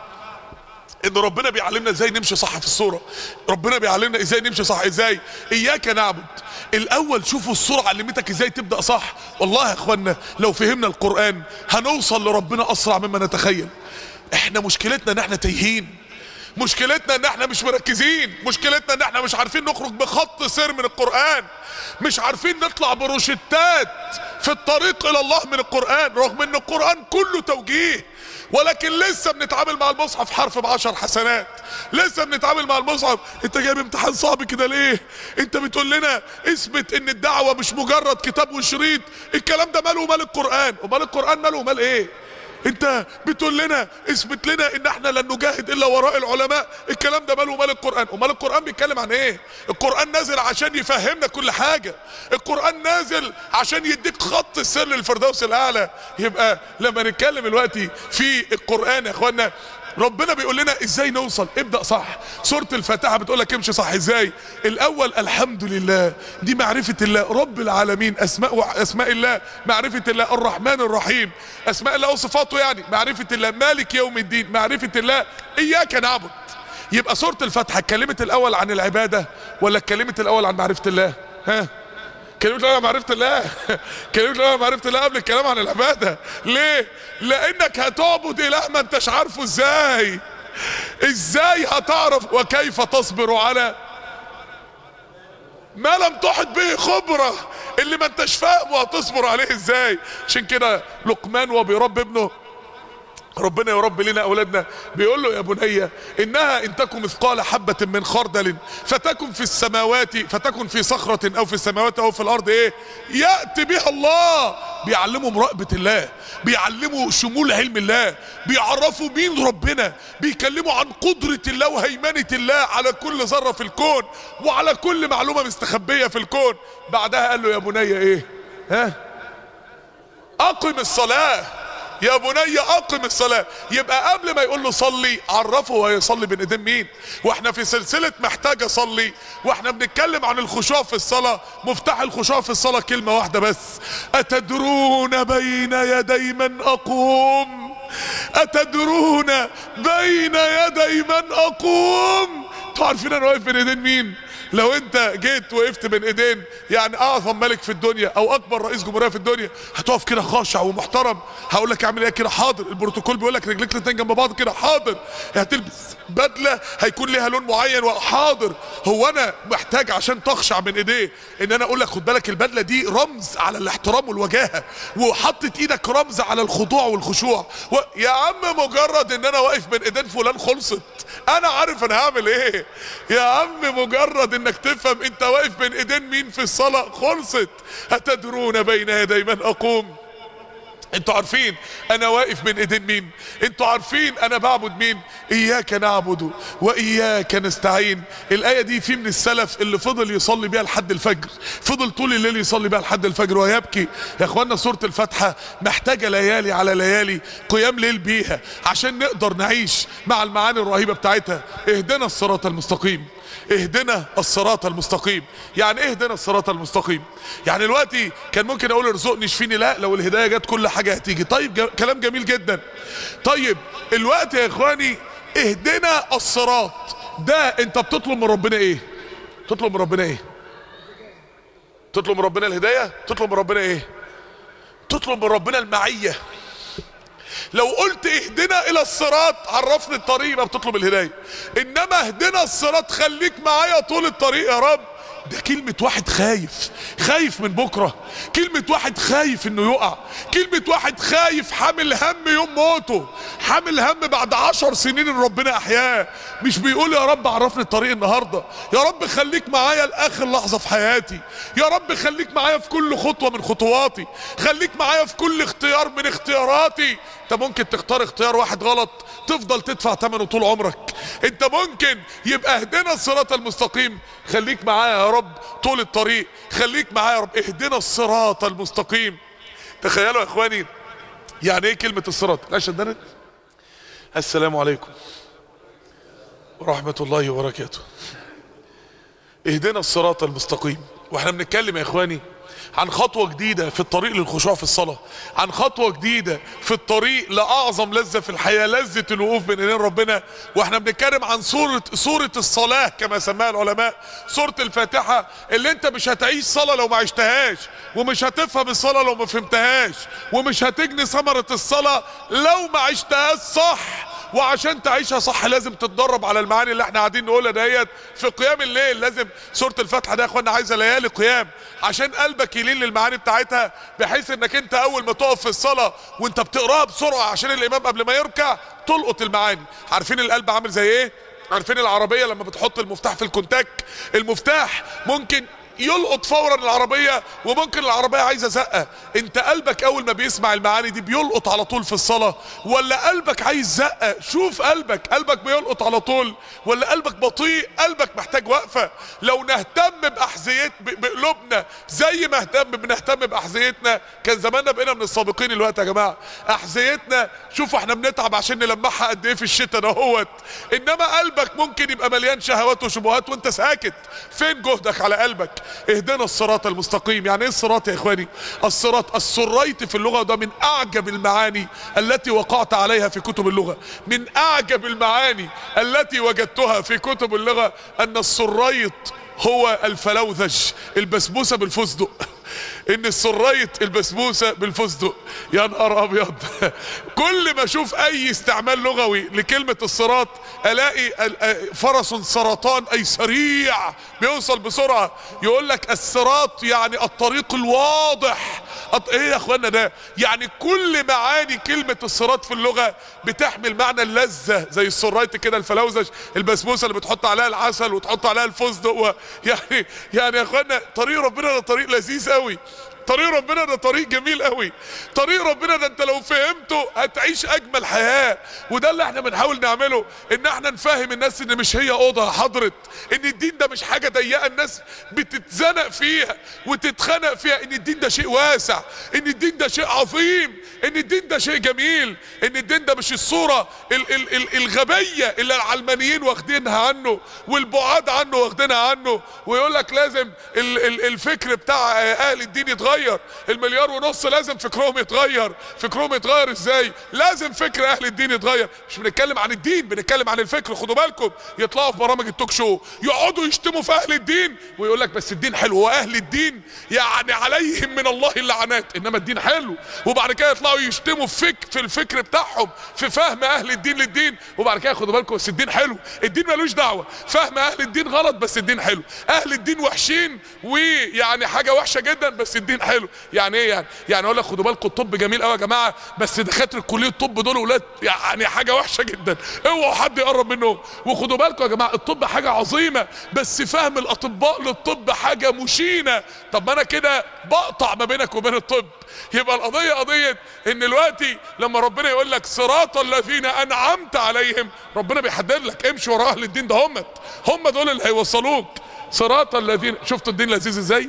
S1: ان ربنا بيعلمنا ازاي نمشي صح في الصورة. ربنا بيعلمنا ازاي نمشي صح. ازاي؟ اياك نعبد. الاول شوفوا الصورة علمتك ازاي تبدأ صح. والله يا اخوانا لو فهمنا القرآن هنوصل لربنا اسرع مما نتخيل. احنا مشكلتنا ان احنا تايهين، مشكلتنا ان احنا مش مركزين، مشكلتنا ان احنا مش عارفين نخرج بخط سير من القرآن، مش عارفين نطلع بروشتات في الطريق الى الله من القرآن، رغم ان القرآن كله توجيه. ولكن لسه بنتعامل مع المصحف حرف بعشر حسنات، لسه بنتعامل مع المصحف. انت جايب امتحان صعب كده ليه؟ انت بتقول لنا اثبت ان الدعوة مش مجرد كتاب وشريط. الكلام ده ماله ومال القرآن؟ ومال القرآن ماله ومال ايه؟ انت بتقول لنا اثبت لنا ان احنا لن نجاهد الا وراء العلماء. الكلام ده ماله ومال القرآن؟ ومال القرآن بيتكلم عن ايه؟ القرآن نازل عشان يفهمنا كل حاجة، القرآن نازل عشان يديك خط السر للفردوس الاعلى. يبقى لما نتكلم دلوقتي في القرآن يا اخوانا ربنا بيقول لنا ازاي نوصل. ابدأ صح. سورة الفاتحة بتقول لك امشي صح. ازاي؟ الاول الحمد لله، دي معرفة الله رب العالمين، اسماء اسماء الله، معرفة الله الرحمن الرحيم، اسماء الله وصفاته يعني معرفة الله، مالك يوم الدين معرفة الله، اياك نعبد. يبقى سورة الفاتحة اتكلمت الاول عن العبادة ولا اتكلمت الاول عن معرفة الله؟ ها؟ كلمة الأول عن معرفة الله كلمة الأول عن معرفة الله قبل الكلام عن العبادة. ليه؟ لأنك هتعبد إله ما انتش عارفه. ازاي؟ ازاي هتعرف؟ وكيف تصبر على ما لم تحط به خبرة؟ اللي ما انتش فاهمه هتصبر عليه ازاي؟ عشان كده لقمان وبيربي ابنه، ربنا يربي لنا اولادنا، بيقول له يا بني انها ان تكن مثقال حبة من خردل فتكن في السماوات فتكن في صخرة او في السماوات او في الارض ايه يأتي بها الله. بيعلموا مراقبة الله، بيعلموا شمول علم الله، بيعرفوا مين ربنا، بيكلموا عن قدرة الله وهيمنة الله على كل ذرة في الكون وعلى كل معلومة مستخبية في الكون. بعدها قال له يا بني ايه؟ ها؟ اقم الصلاة يا بني اقم الصلاة. يبقى قبل ما يقول له صلي عرفه هو هيصلي بين ايدين مين. واحنا في سلسلة محتاج اصلي واحنا بنتكلم عن الخشوع في الصلاة. مفتاح الخشوع في الصلاة كلمة واحدة بس: اتدرون بين يدي من اقوم؟ اتدرون بين يدي من اقوم؟ انتوا عارفين انا واقف بين ايدين مين؟ لو انت جيت وقفت بين ايدين يعني اعظم ملك في الدنيا او اكبر رئيس جمهورية في الدنيا، هتقف كده خاشع ومحترم. هقول لك اعمل ايه كده؟ حاضر. البروتوكول بيقول لك رجليك الاتنين جنب بعض كده، حاضر. هتلبس بدله هيكون ليها لون معين، حاضر. هو انا محتاج عشان تخشع من ايديه ان انا اقول لك خد بالك البدله دي رمز على الاحترام والوجاهه، وحطت ايدك رمز على الخضوع والخشوع. و... يا عم مجرد ان انا واقف بين ايدين فلان خلصت، انا عارف انا هعمل ايه. يا عم مجرد انك تفهم انت واقف بين ايدين مين في الصلاة خلصت. اتدرون بين يدي من اقوم؟ انتوا عارفين انا واقف بين ايدين مين؟ انتوا عارفين انا بعبد مين؟ اياك نعبد واياك نستعين. الايه دي في من السلف اللي فضل يصلي بيها لحد الفجر، فضل طول الليل يصلي بيها لحد الفجر ويبكي. يا اخوانا سوره الفاتحه محتاجه ليالي على ليالي قيام ليل بيها عشان نقدر نعيش مع المعاني الرهيبه بتاعتها. اهدنا الصراط المستقيم. اهدنا الصراط المستقيم. يعني ايه اهدنا الصراط المستقيم؟ يعني دلوقتي كان ممكن اقول ارزقني اشفيني، لا، لو الهدايه جت كل حاجه هتيجي. طيب جا كلام جميل جدا. طيب الوقت يا اخواني اهدنا الصراط ده انت بتطلب من ربنا ايه؟ تطلب من ربنا ايه؟ تطلب من ربنا الهدايه؟ تطلب من ربنا ايه؟ تطلب من ربنا المعيه. لو قلت اهدنا الى الصراط عرفني الطريق يبقى بتطلب الهدايه، انما اهدنا الصراط خليك معايا طول الطريق يا رب، ده كلمة واحد خايف، خايف من بكرة، كلمة واحد خايف انه يقع، كلمة واحد خايف حامل هم يوم موته، حامل هم بعد عشر سنين ان ربنا احياه، مش بيقول يا رب عرفني الطريق النهاردة، يا رب خليك معايا لاخر لحظة في حياتي، يا رب خليك معايا في كل خطوة من خطواتي، خليك معايا في كل اختيار من اختياراتي. انت ممكن تختار اختيار واحد غلط تفضل تدفع ثمنه طول عمرك، انت ممكن يبقى اهدنا الصراط المستقيم خليك معايا يا رب طول الطريق، خليك معايا يا رب اهدنا الصراط المستقيم. تخيلوا يا اخواني يعني ايه كلمة الصراط؟ لا شدنت. السلام عليكم ورحمة الله وبركاته. اهدنا الصراط المستقيم، واحنا بنتكلم يا اخواني عن خطوة جديدة في الطريق للخشوع في الصلاة، عن خطوة جديدة في الطريق لأعظم لذة في الحياة، لذة الوقوف بين ايدين ربنا. واحنا بنتكلم عن سورة سورة الصلاة كما سماها العلماء، سورة الفاتحة اللي انت مش هتعيش صلاة لو ما عشتهاش، ومش هتفهم الصلاة لو ما فهمتهاش، ومش هتجني ثمرة الصلاة لو ما عشتهاش صح. وعشان تعيشها صح لازم تتدرب على المعاني اللي احنا قاعدين نقولها ديت في قيام الليل. لازم سورة الفاتحة ده يا اخوانا عايزة ليالي قيام عشان قلبك يلين للمعاني بتاعتها، بحيث انك انت اول ما تقف في الصلاة وانت بتقراها بسرعة عشان الامام قبل ما يركع تلقط المعاني. عارفين القلب عامل زي ايه؟ عارفين العربية لما بتحط المفتاح في الكونتاك، المفتاح ممكن يلقط فورا العربية، وممكن العربية عايزة زقة. انت قلبك اول ما بيسمع المعاني دي بيلقط على طول في الصلاة، ولا قلبك عايز زقة؟ شوف قلبك، قلبك بيلقط على طول ولا قلبك بطيء؟ قلبك محتاج وقفة. لو نهتم بأحذية بقلوبنا زي ما اهتم بنهتم بأحذيتنا كان زماننا بقينا من السابقين الوقت يا جماعة. أحذيتنا شوفوا احنا بنتعب عشان نلمعها قد ايه في الشتاء دهوت، انما قلبك ممكن يبقى مليان شهوات وشبهات وانت ساكت. فين جهدك على قلبك؟ اهدنا الصراط المستقيم. يعني ايه الصراط يا اخواني؟ الصراط السريت في اللغة ده من اعجب المعاني التي وقعت عليها في كتب اللغة، من اعجب المعاني التي وجدتها في كتب اللغة ان السريت هو الفلوذج، البسبوسة بالفستق. ان السريت البسبوسة بالفستق. يا نهار ابيض. كل ما اشوف اي استعمال لغوي لكلمة الصراط الاقي فرس سرطان اي سريع بيوصل بسرعة. يقول لك الصراط يعني الطريق الواضح. ايه يا اخوانا ده؟ يعني كل معاني كلمة الصراط في اللغة بتحمل معنى اللذة، زي السريت كده الفلوزج البسبوسة اللي بتحط عليها العسل وتحط عليها الفستق و... يعني يعني يا اخوانا طريق ربنا ده طريق لذيذ قوي، طريق ربنا ده طريق جميل قوي، طريق ربنا ده انت لو فهمته هتعيش اجمل حياة. وده اللي احنا بنحاول نعمله، ان احنا نفهم الناس ان مش هي اوضه حضرت، ان الدين ده مش حاجة ضيقة الناس بتتزنق فيها وتتخنق فيها، ان الدين ده شيء واسع، ان الدين ده شيء عظيم، ان الدين ده شيء جميل، ان الدين ده مش الصورة ال ال ال الغبية اللي العلمانيين واخدينها عنه والبعاد عنه واخدينها عنه. ويقول لك لازم ال ال الفكر بتاع اهل الدين يتغير، المليار ونص لازم فكرهم يتغير. فكرهم يتغير ازاي؟ لازم فكر اهل الدين يتغير. مش بنتكلم عن الدين، بنتكلم عن الفكر. خدوا بالكم يطلعوا في برامج التوك شو يقعدوا يشتموا في اهل الدين ويقول لك بس الدين حلو، واهل الدين يعني عليهم من الله اللعنات، انما الدين حلو. وبعد كده يطلعوا يشتموا في فك في الفكر بتاعهم في فهم اهل الدين للدين، وبعد كده خدوا بالكم بس الدين حلو، الدين ملوش دعوه، فهم اهل الدين غلط بس الدين حلو، اهل الدين وحشين ويعني حاجه وحشه جدا بس الدين حلو. يعني ايه يعني؟ يعني اقول لك خدوا بالكم الطب جميل قوي يا جماعه، بس دكاتره كليه الطب دول ولاد يعني حاجه وحشه جدا، اوعوا حد يقرب منهم. وخدوا بالكم يا جماعه الطب حاجه عظيمه، بس فهم الاطباء للطب حاجه مشينه. طب ما انا كده بقطع ما بينك وبين الطب. يبقى القضيه قضيه ان دلوقتي لما ربنا يقول لك صراط الذين انعمت عليهم، ربنا بيحدد لك امشي ورا اهل الدين ده، هم هم دول اللي هيوصلوك صراط الذين. شفتوا الدين لذيذ ازاي؟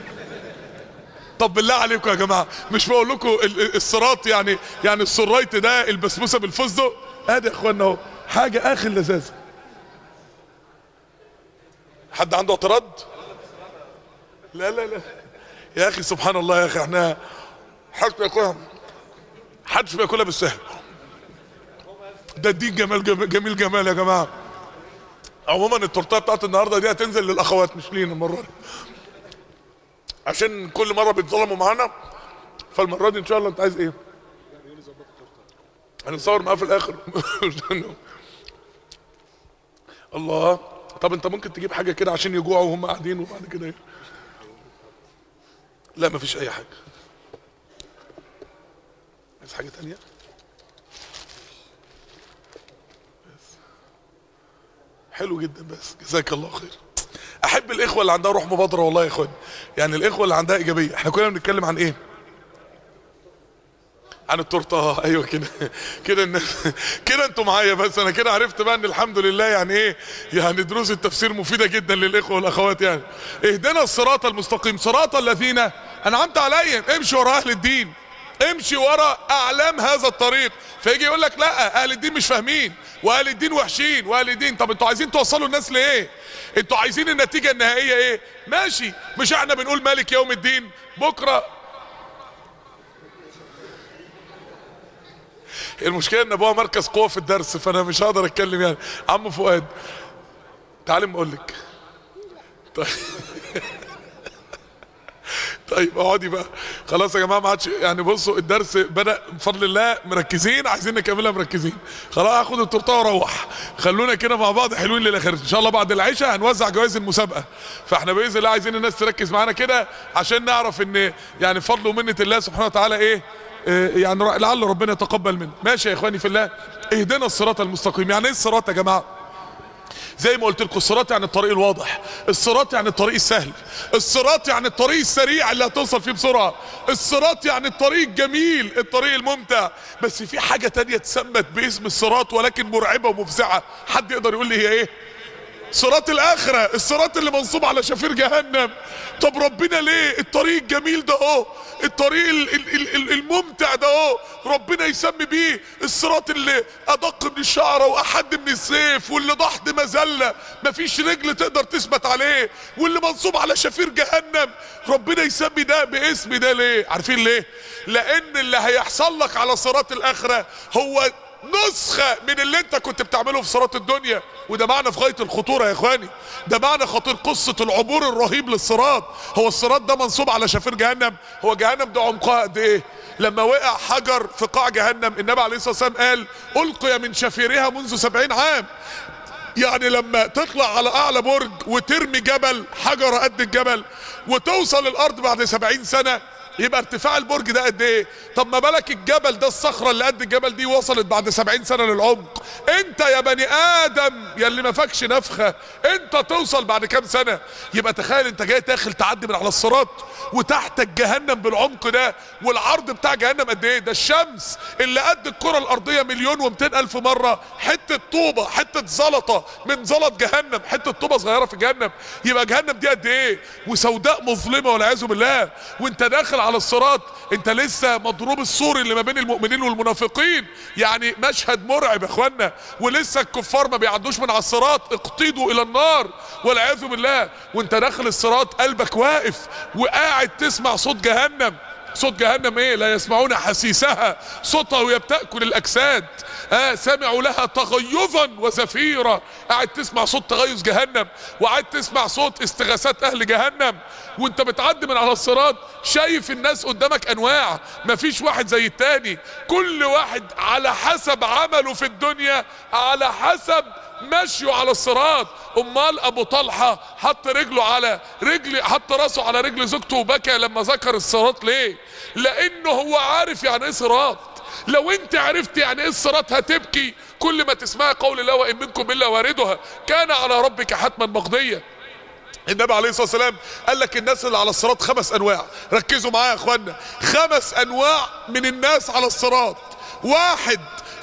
S1: طب بالله عليكم يا جماعه مش بقول لكم الصراط يعني يعني السريت ده البسبوسه بالفستق؟ ادي يا اخوانا اهو حاجه اخر لذاذه. حد عنده اعتراض؟ لا لا لا يا اخي سبحان الله يا اخي، احنا حدش بياكلها، حدش بياكلها بالسهل. ده الدين جمال جمال جميل جمال يا جماعه. عموما التورته بتاعت النهارده دي هتنزل للاخوات مش لينا المره دي، عشان كل مره بيتظلموا معانا، فالمره دي ان شاء الله. انت عايز ايه؟ هنصور معاه في الاخر. الله. طب انت ممكن تجيب حاجه كده عشان يجوعوا وهم قاعدين وبعد كده ايه؟ لا مفيش اي حاجه. عايز حاجه تانيه؟ بس حلو جدا، بس جزاك الله خير. احب الاخوه اللي عندها روح مبادره والله يا اخوان، يعني الاخوه اللي عندها ايجابيه. احنا كنا بنتكلم عن ايه؟ عن التورته. ايوه كده كده الناس كده انتوا معايا، بس انا كده عرفت بقى ان الحمد لله يعني ايه، يعني دروس التفسير مفيده جدا للاخوه والاخوات. يعني اهدنا الصراط المستقيم صراط الذين انعمت عليهم، امشي ورا اهل الدين، امشي ورا اعلام هذا الطريق. فيجي يقول لك لا اهل الدين مش فاهمين واهل الدين وحشين واهل الدين. طب انتوا عايزين توصلوا الناس لايه؟ انتوا عايزين النتيجه النهائيه ايه؟ ماشي، مش احنا بنقول مالك يوم الدين بكره. المشكله ان ابوها مركز قوه في الدرس، فانا مش هقدر اتكلم. يعني عم فؤاد تعالي ما اقول لك. طيب طيب اقعدي بقى خلاص يا جماعه، ما عادش يعني. بصوا الدرس بدا بفضل الله، مركزين، عايزين نكملها مركزين. خلاص هاخد التورته واروح، خلونا كده مع بعض حلوين للاخر. ان شاء الله بعد العشاء هنوزع جوائز المسابقه، فاحنا باذن الله عايزين الناس تركز معانا كده عشان نعرف ان يعني بفضل ومنه الله سبحانه وتعالى ايه يعني لعل ربنا يتقبل منا. ماشي يا اخواني في الله. اهدنا الصراط المستقيم. يعني ايه الصراط يا جماعه؟ زي ما قلت لكم، الصراط يعني الطريق الواضح، الصراط يعني الطريق السهل، الصراط يعني الطريق السريع اللي هتوصل فيه بسرعه، الصراط يعني الطريق الجميل، الطريق الممتع. بس في حاجه تانية اتسمت باسم الصراط ولكن مرعبه ومفزعه. حد يقدر يقول لي هي ايه؟ صراط الاخره، الصراط اللي منصوب على شفير جهنم. طب ربنا ليه الطريق الجميل ده اهو، الطريق ال ال ال الممتع ده اهو، ربنا يسمي بيه الصراط اللي ادق من الشعره واحد من السيف، واللي ضحض مذله مفيش رجل تقدر تثبت عليه، واللي منصوب على شفير جهنم، ربنا يسمي ده باسم ده ليه؟ عارفين ليه؟ لان اللي هيحصل لك على صراط الاخره هو نسخة من اللي انت كنت بتعمله في صراط الدنيا. وده معنى في غاية الخطورة يا اخواني، ده معنى خطير قصة العبور الرهيب للصراط. هو الصراط ده منصوب على شفير جهنم. هو جهنم ده عمقها قد ايه؟ لما وقع حجر في قاع جهنم النبي عليه الصلاة والسلام قال ألقي من شفيرها منذ سبعين عام. يعني لما تطلع على اعلى برج وترمي جبل حجرة قد الجبل وتوصل الارض بعد سبعين سنة، يبقى ارتفاع البرج ده قد ايه؟ طب ما بالك الجبل ده، الصخره اللي قد الجبل دي وصلت بعد سبعين سنه للعمق. انت يا بني ادم يا اللي ما فاكش نفخه، انت توصل بعد كام سنه؟ يبقى تخيل انت جاي داخل تعدي من على الصراط وتحتك جهنم بالعمق ده، والعرض بتاع جهنم قد ايه؟ ده الشمس اللي قد الكره الارضيه مليون ومئتين الف مره، حته طوبه، حته زلطه من زلط جهنم، حته طوبه صغيره في جهنم. يبقى جهنم دي قد ايه؟ وسوداء مظلمه والعياذ بالله. وانت داخل على الصراط انت لسه مضروب السور اللي ما بين المؤمنين والمنافقين، يعني مشهد مرعب يا اخوانا. ولسه الكفار ما بيعدوش من على الصراط، اقتيدوا الى النار والعياذ بالله. وانت داخل الصراط قلبك واقف وقاعد تسمع صوت جهنم. صوت جهنم ايه؟ لا يسمعون حسيسها، صوتها وهي بتاكل الاجساد. اه سمعوا لها تغيظا وزفيرا، قاعد تسمع صوت تغيظ جهنم، وقاعد تسمع صوت استغاثات اهل جهنم. وانت بتعدي من على الصراط شايف الناس قدامك انواع، مفيش واحد زي التاني، كل واحد على حسب عمله في الدنيا، على حسب مشيه على الصراط. امال ابو طلحه حط رجله على رجل، حط راسه على رجل زوجته وبكى لما ذكر الصراط. ليه؟ لانه هو عارف يعني ايه صراط. لو انت عرفت يعني ايه الصراط هتبكي كل ما تسمع قول الله وان منكم الا واردها كان على ربك حتما مقضيا. النبي عليه الصلاه والسلام قال لك الناس اللي على الصراط خمس انواع. ركزوا معايا يا اخوانا، خمس انواع من الناس على الصراط. واحد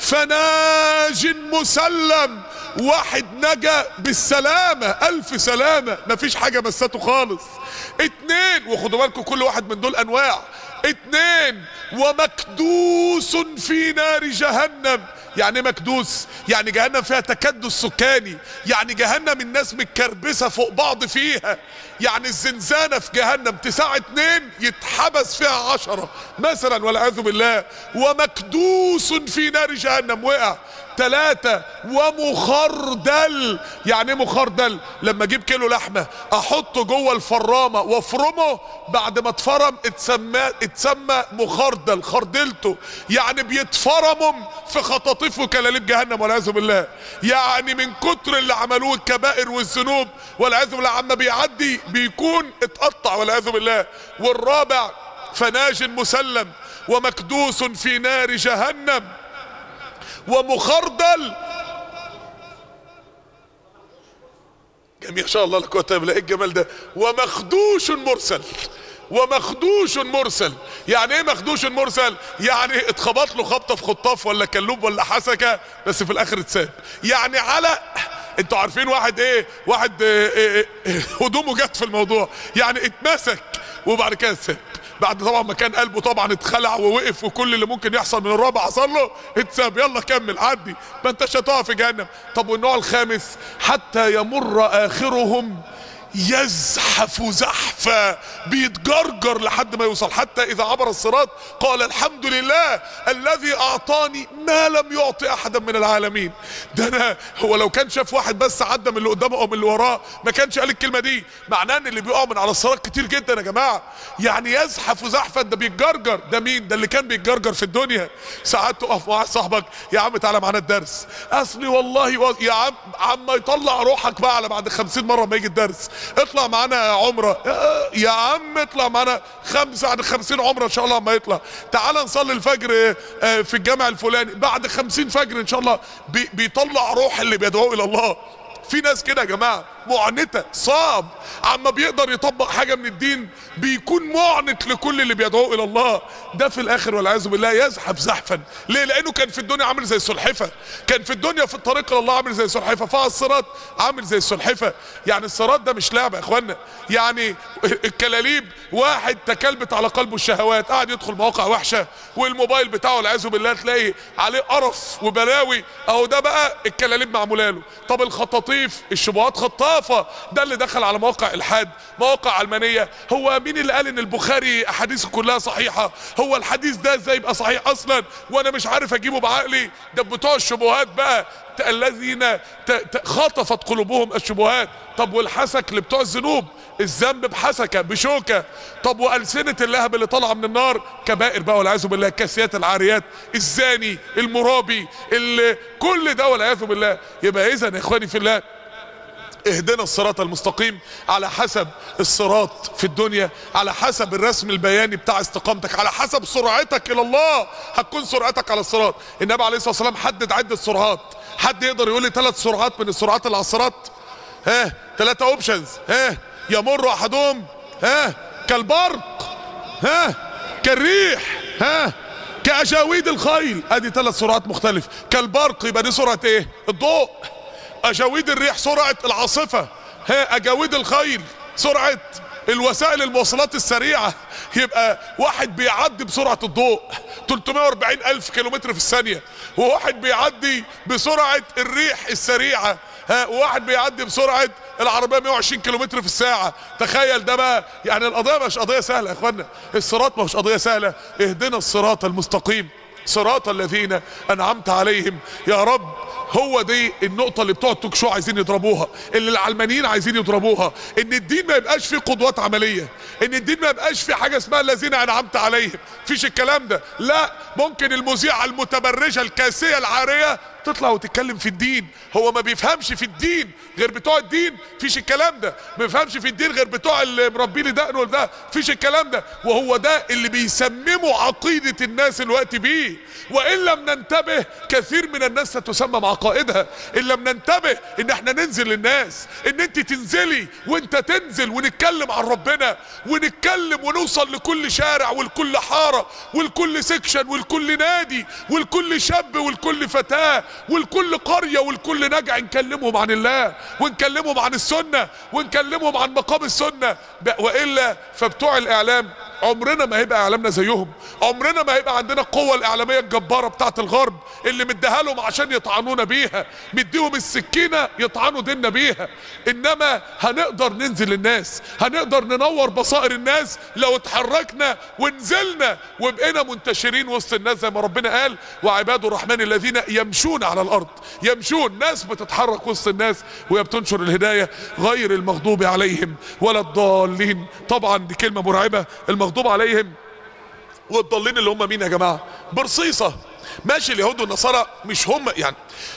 S1: فناج مسلم، واحد نجا بالسلامة، الف سلامة، مفيش حاجة مسته خالص. اتنين، وخدوا بالكم كل واحد من دول انواع. اتنين ومكدوس في نار جهنم، يعني مكدوس، يعني جهنم فيها تكدس سكاني، يعني جهنم الناس متكربسه فوق بعض فيها، يعني الزنزانه في جهنم تساع اتنين يتحبس فيها عشرة مثلا والعياذ بالله. ومكدوس في نار جهنم وقع. ثلاثة ومخردل. يعني ايه مخردل؟ لما اجيب كيلو لحمة احطه جوه الفرامة وافرمه، بعد ما اتفرم اتسمى اتسمى مخردل، خردلته، يعني بيتفرموا في خطاطيف وكلاليب جهنم والعياذ بالله. يعني من كتر اللي عملوه الكبائر والذنوب والعياذ بالله عما بيعدي بيكون اتقطع والعياذ بالله. والرابع فناج مسلم ومكدوس في نار جهنم ومخردل. جميع ان شاء الله لا قوه الا بالله. ايه الجمال ده؟ ومخدوش مرسل. ومخدوش مرسل. يعني ايه مخدوش مرسل؟ يعني اتخبط له خبطه في خطاف ولا كلوب ولا حسكه بس في الاخر اتساب. يعني علق. انتوا عارفين واحد ايه؟ واحد إيه إيه إيه هدومه جت في الموضوع، يعني اتمسك وبعد كده اتساب. بعد طبعا ما كان قلبه طبعا اتخلع ووقف وكل اللي ممكن يحصل من الرابع حصل له، اتساب. يلا كمل عدي، ما انتش هتقع في جهنم. طب والنوع الخامس حتى يمر اخرهم يزحف زحفا، بيتجرجر لحد ما يوصل. حتى اذا عبر الصراط قال الحمد لله الذي اعطاني ما لم يعطي احدا من العالمين. ده انا هو لو كان شاف واحد بس عدى من اللي قدامه او من اللي وراه ما كانش قال الكلمه دي. معناه ان اللي بيقع من على الصراط كتير جدا يا جماعه. يعني يزحف زحفا، ده بيتجرجر. ده مين؟ ده اللي كان بيتجرجر في الدنيا. ساعات تقف مع صاحبك يا عم تعالى معانا الدرس، اصلي والله و... يا عم عم يطلع روحك بقى على بعد خمسين مره ما يجي الدرس. اطلع معانا عمره يا عم، اطلع معانا خمسة بعد خمسين عمره ان شاء الله. ما يطلع تعال نصلي الفجر في الجامع الفلاني بعد خمسين فجر ان شاء الله. بي بيطلع روح اللي بيدعوه الى الله. في ناس كده يا جماعه معنته صعب، عما بيقدر يطبق حاجه من الدين بيكون معنت لكل اللي بيدعوه الى الله. ده في الاخر والعياذ بالله يزحف زحفا. ليه؟ لانه كان في الدنيا عامل زي السلحفه، كان في الدنيا في الطريق الى الله عامل زي السلحفه، فعلى الصراط عامل زي السلحفه. يعني الصراط ده مش لعبه يا اخوانا. يعني الكلاليب واحد تكلبت على قلبه الشهوات، قاعد يدخل مواقع وحشه والموبايل بتاعه والعياذ بالله تلاقي عليه قرف وبلاوي، اهو ده بقى الكلاليب معموله له. طب الخطاطيف الشبهات خطافه، ده اللي دخل على مواقع الحاد، مواقع علمانيه. هو مين اللي قال ان البخاري احاديثه كلها صحيحه؟ هو الحديث ده ازاي يبقى صحيح اصلا وانا مش عارف اجيبه بعقلي؟ ده بتوع الشبهات بقى الذين خطفت قلوبهم الشبهات. طب والحسك اللي بتوع الذنوب، الذنب بحسكه بشوكه. طب والسنه اللهب اللي طالعه من النار، كبائر بقى والعياذ بالله، الكاسيات العاريات، الزاني المرابي، اللي كل ده والعياذ بالله. يبقى اذا يا اخواني في الله اهدنا الصراط المستقيم على حسب الصراط في الدنيا، على حسب الرسم البياني بتاع استقامتك، على حسب سرعتك الى الله هتكون سرعتك على الصراط. النبي عليه الصلاه والسلام حدد عده سرعات. حد يقدر يقول لي ثلاث سرعات من السرعات اللي على الصراط؟ ها ثلاثه اوبشنز. ها يمر احدهم ها كالبرق، ها كالريح، ها كاجاويد الخيل. ادي ثلاث سرعات مختلفه. كالبرق يبقى دي سرعه ايه؟ الضوء. اجاويد الريح سرعه العاصفه. ها اجاويد الخيل سرعه الوسائل المواصلات السريعه. يبقى واحد بيعدي بسرعه الضوء ثلاثمائة وأربعين ألف كيلومتر في الثانيه، وواحد بيعدي بسرعه الريح السريعه، ها وواحد بيعدي بسرعه العربيه مائة وعشرين كيلومتر في الساعه. تخيل ده بقى. يعني القضيه مش قضيه سهله يا اخوانا، الصراط مش قضيه سهله. اهدنا الصراط المستقيم صراط الذين انعمت عليهم. يا رب هو دي النقطة اللي بتوع التوك شو عايزين يضربوها، اللي العلمانيين عايزين يضربوها، ان الدين ما يبقاش فيه قدوات عملية، ان الدين ما يبقاش فيه حاجة اسمها الذين انعمت عليهم. فيش الكلام ده. لا، ممكن المذيعة المتبرجة الكاسية العارية تطلع وتتكلم في الدين. هو ما بيفهمش في الدين غير بتوع الدين. فيش الكلام ده. ما بيفهمش في الدين غير بتوع اللي مربي لي دقنه ده. فيش الكلام ده. وهو ده اللي بيسمموا عقيدة الناس الوقت بيه. وان لم ننتبه كثير من الناس ستسمم عقائدها. ان لم ننتبه ان احنا ننزل للناس، ان انت تنزلي وانت تنزل ونتكلم عن ربنا، ونتكلم ونوصل لكل شارع ولكل حارة ولكل سكشن ولكل نادي ولكل شاب ولكل فتاة ولكل قرية ولكل نجع، نكلمهم عن الله ونكلمهم عن السنة ونكلمهم عن مقام السنة. وإلا فبتوع الإعلام عمرنا ما هيبقى اعلامنا زيهم، عمرنا ما هيبقى عندنا القوة الاعلامية الجبارة بتاعت الغرب اللي مديها لهم عشان يطعنونا بيها، مديهم السكينة يطعنوا ديننا بيها. انما هنقدر ننزل للناس، هنقدر ننور بصائر الناس لو اتحركنا ونزلنا وبقينا منتشرين وسط الناس زي ما ربنا قال وعباد الرحمن الذين يمشون على الارض. يمشون، ناس بتتحرك وسط الناس وهي بتنشر الهداية، غير المغضوب عليهم ولا الضالين. طبعا دي كلمة مرعبة، المغضوب عليهم والضالين اللي هم مين يا جماعة؟ برصيصة. ماشي اليهود والنصارى مش هم، يعني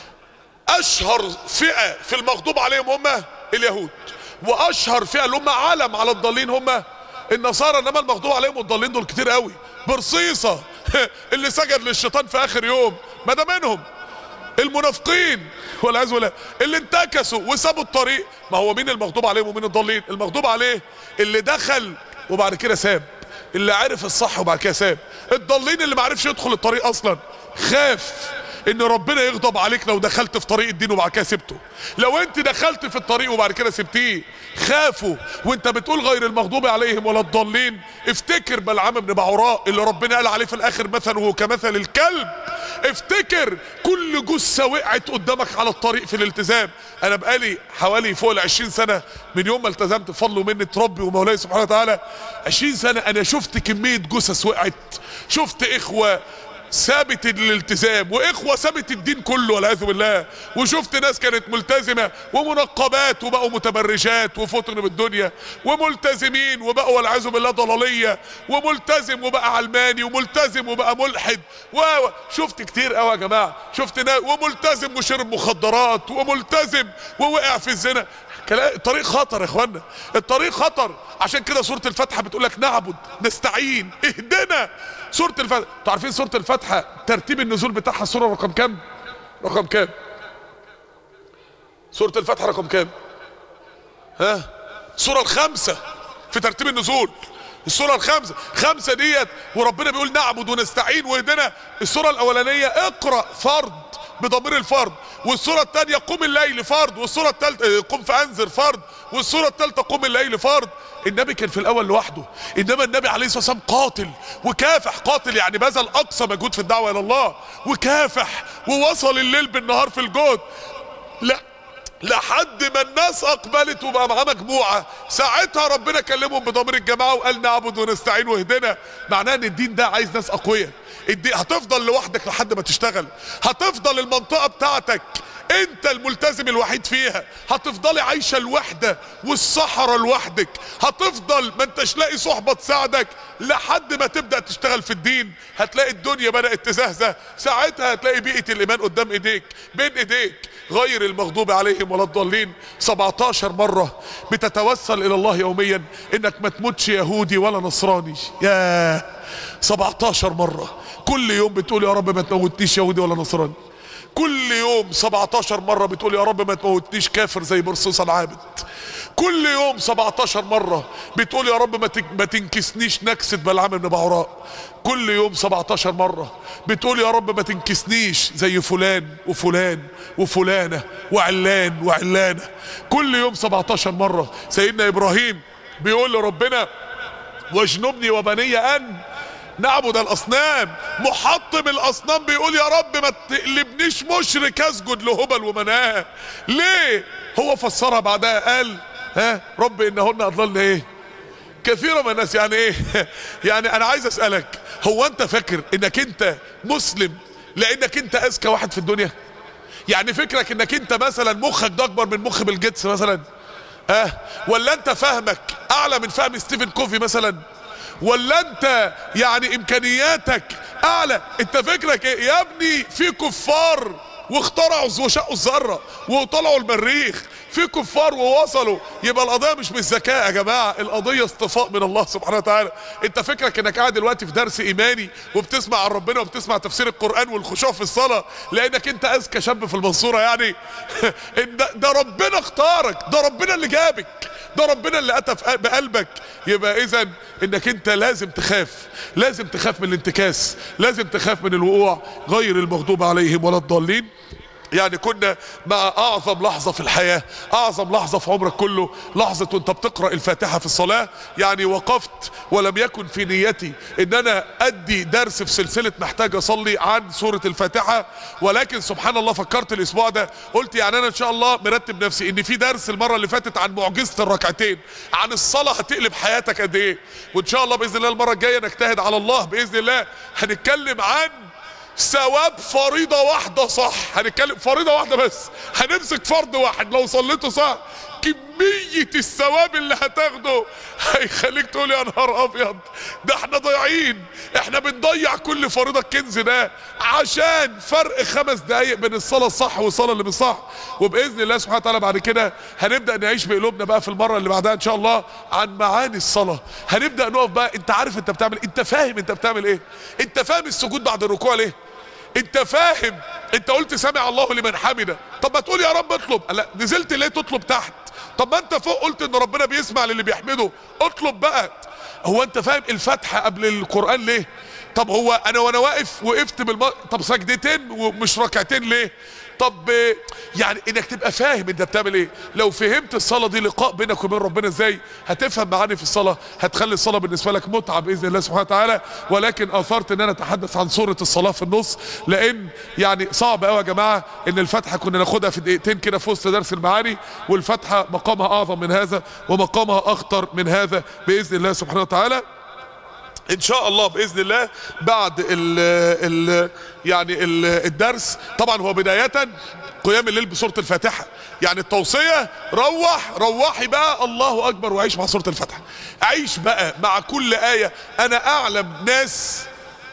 S1: اشهر فئة في المغضوب عليهم هم اليهود، واشهر فئة اللي هم علم على الضالين هم النصارى، انما المغضوب عليهم والضالين دول كتير قوي. برصيصة اللي سجد للشيطان في اخر يوم ما ده منهم. المنافقين والعياذ بالله اللي انتكسوا وسابوا الطريق، ما هو مين المغضوب عليهم ومين الضالين؟ المغضوب عليه اللي دخل وبعد كده ساب، اللي عرف الصح وبعد كده ساب. الضالين اللي ما عرفش يدخل الطريق اصلا، خاف ان ربنا يغضب عليك لو دخلت في طريق الدين وبعد كده سبته. لو انت دخلت في الطريق وبعد كده سبتيه، خافوا. وانت بتقول غير المغضوب عليهم ولا الضالين، افتكر بلعام بن بعوراء اللي ربنا قال عليه في الاخر مثله كمثل الكلب. افتكر كل جثة وقعت قدامك على الطريق في الالتزام. انا بقالي حوالي فوق العشرين سنة من يوم ما التزمت بفضل ومنة ربي ومولاي سبحانه وتعالى، عشرين سنة انا شفت كمية جثث وقعت، شفت اخوة ثابت الالتزام واخوة ثابت الدين كله والعياذ بالله، وشفت ناس كانت ملتزمة ومنقبات وبقوا متبرجات وفطنوا بالدنيا، وملتزمين وبقوا والعياذ بالله ضلالية، وملتزم وبقى علماني، وملتزم وبقى ملحد، وشفت كتير قوي يا جماعة. شفت ناس وملتزم وشرب مخدرات، وملتزم ووقع في الزنا. الطريق خطر يا اخوانا، الطريق خطر. عشان كده سورة الفاتحة بتقول لك نعبد نستعين اهدنا. سورة الفاتحة، انتوا عارفين سورة الفاتحة ترتيب النزول بتاعها السورة رقم كام؟ رقم كام؟ سورة الفاتحة رقم كام؟ ها؟ السورة الخامسة في ترتيب النزول، السورة الخامسة، خمسة ديت، وربنا بيقول نعبد ونستعين واهدنا. السورة الأولانية اقرأ فرض بضمير الفرد، والسورة الثانية قم الليل فرد، والسورة الثالثة قم فأنذر فرد، والسورة الثالثة قم الليل فرد. النبي كان في الأول لوحده، إنما النبي عليه الصلاة والسلام قاتل وكافح. قاتل يعني بذل أقصى مجهود في الدعوة إلى الله، وكافح ووصل الليل بالنهار في الجهد. لا لحد ما الناس اقبلت وبقى معاه مجموعه، ساعتها ربنا كلمهم بضمير الجماعه وقال نعبد ونستعين واهدنا. معناه ان الدين ده عايز ناس اقوياء. الدين هتفضل لوحدك لحد ما تشتغل، هتفضل المنطقه بتاعتك انت الملتزم الوحيد فيها، هتفضلي عايشه الوحده والصحراء لوحدك، هتفضل ما انتش لاقي صحبه تساعدك لحد ما تبدا تشتغل في الدين. هتلاقي الدنيا بدات تزهزه، ساعتها هتلاقي بيئه الايمان قدام ايديك بين ايديك. غير المغضوب عليهم ولا الضالين سبعتاشر مرة بتتوسل الى الله يوميا انك ما تموتش يهودي ولا نصراني. يا سبعتاشر مرة كل يوم بتقول يا رب ما تموتنيش يهودي ولا نصراني. كل يوم سبعتاشر مرة بتقول يا رب ما تموتنيش كافر زي برصيصة العابد. كل يوم سبعتاشر مرة بتقول يا رب ما تنكسنيش نكسة بلعام بن بعوراء. كل يوم سبعتاشر مرة بتقول يا رب ما تنكسنيش زي فلان وفلان وفلانة وعلان وعلانة. كل يوم سبعتاشر مرة. سيدنا إبراهيم بيقول لربنا واجنبني وبني أن نعبد الأصنام. محطم الأصنام بيقول يا رب ما تقلبنيش مشرك اسجد لهبل ومناه. ليه؟ هو فسرها بعدها قال ها رب إنهن أضللن إيه كثيرا من الناس. يعني ايه؟ يعني انا عايز اسألك، هو انت فاكر انك انت مسلم لانك انت اذكى واحد في الدنيا؟ يعني فكرك انك انت مثلا مخك ده اكبر من مخ بيل جيتس مثلا؟ اه ولا انت فهمك اعلى من فهم ستيفن كوفي مثلا؟ ولا انت يعني امكانياتك اعلى؟ انت فكرك ايه يا ابني؟ في كفار واخترعوا وشقوا الذره وطلعوا المريخ، في كفار ووصلوا. يبقى القضيه مش بالذكاء يا جماعه، القضيه اصطفاء من الله سبحانه وتعالى. انت فكرك انك قاعد دلوقتي في درس ايماني وبتسمع عن ربنا وبتسمع تفسير القران والخشوع في الصلاه لانك انت اذكى شاب في المنصوره يعني؟ ده, ده ربنا اختارك، ده ربنا اللي جابك، ده ربنا اللي اتى بقلبك. يبقى اذا انك انت لازم تخاف، لازم تخاف من الانتكاس، لازم تخاف من الوقوع. غير المغضوب عليهم ولا الضالين يعني كنا مع اعظم لحظة في الحياة، اعظم لحظة في عمرك كله، لحظة وانت بتقرأ الفاتحة في الصلاة. يعني وقفت ولم يكن في نيتي ان انا ادي درس في سلسلة محتاج اصلي عن سورة الفاتحة، ولكن سبحان الله فكرت الاسبوع ده، قلت يعني انا ان شاء الله مرتب نفسي ان في درس المرة اللي فاتت عن معجزة الركعتين، عن الصلاة هتقلب حياتك قد ايه، وان شاء الله باذن الله المرة الجاية نجتهد على الله باذن الله هنتكلم عن ثواب فريضة واحدة صح. هنتكلم فريضة واحدة بس، هنمسك فرض واحد لو صليته صح كمية الثواب اللي هتاخده هيخليك تقول يا نهار ابيض ده احنا ضايعين، احنا بنضيع كل فريضة الكنز ده عشان فرق خمس دقايق بين الصلاة الصح والصلاة اللي مش صح. وباذن الله سبحانه وتعالى بعد كده هنبدأ نعيش بقلوبنا بقى في المرة اللي بعدها ان شاء الله عن معاني الصلاة. هنبدأ نقف بقى، انت عارف انت بتعمل، انت فاهم انت بتعمل ايه، انت فاهم السجود بعد الركوع ليه، انت فاهم انت قلت سمع الله لمن حمده، طب ما تقول يا رب اطلب، لا نزلت ليه تطلب تحت، طب ما انت فوق قلت ان ربنا بيسمع للي بيحمده، اطلب بقى. هو انت فاهم الفاتحه قبل القران ليه؟ طب هو انا وانا واقف وقفت بالم... طب سجدتين ومش ركعتين ليه؟ طب يعني انك تبقى فاهم انت بتعمل ايه. لو فهمت الصلاه دي لقاء بينك وبين ربنا ازاي، هتفهم معاني في الصلاه، هتخلي الصلاه بالنسبه لك متعه باذن الله سبحانه وتعالى. ولكن اثرت ان انا اتحدث عن سوره الصلاه في النص، لان يعني صعب قوي يا جماعه ان الفاتحه كنا ناخدها في دقيقتين كده في وسط درس المعاني، والفاتحه مقامها اعظم من هذا ومقامها اخطر من هذا باذن الله سبحانه وتعالى. ان شاء الله باذن الله بعد ال ال يعني ال الدرس طبعا هو بدايه قيام الليل بسوره الفاتحه، يعني التوصيه روح روحي بقى الله اكبر وعيش مع سوره الفاتحه، عيش بقى مع كل ايه. انا اعلم ناس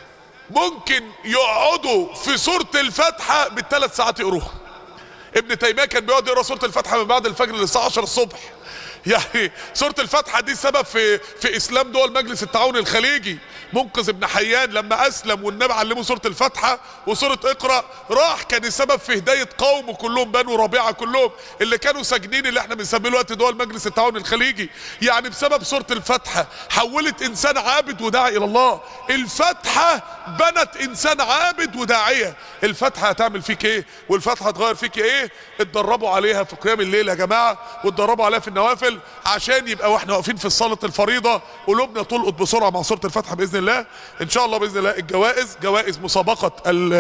S1: ممكن يقعدوا في سوره الفاتحه بالثلاث ساعات يقروها. ابن تيميه كان بيقعد يقرا سوره الفاتحه من بعد الفجر للساعه عشرة الصبح. يعني سورة الفاتحة دي سبب في في اسلام دول مجلس التعاون الخليجي. منقذ ابن حيان لما اسلم والنبي علمه سورة الفاتحة وسورة اقرأ، راح كان السبب في هداية قومه كلهم، بنو ربيعة كلهم اللي كانوا ساجنين، اللي احنا بنسميه دلوقتي دول مجلس التعاون الخليجي. يعني بسبب سورة الفاتحة حولت انسان عابد وداعي الى الله. الفاتحة بنت انسان عابد وداعية. الفاتحة هتعمل فيك ايه والفاتحة هتغير فيك ايه؟ اتدربوا عليها في قيام الليل يا جماعة، واتدربوا عليها في النوافل، عشان يبقى واحنا واقفين في صلاة الفريضة قلوبنا تلقط بسرعة مع سورة الفاتحة بإذن الله. إن شاء الله بإذن الله الجوائز جوائز مسابقة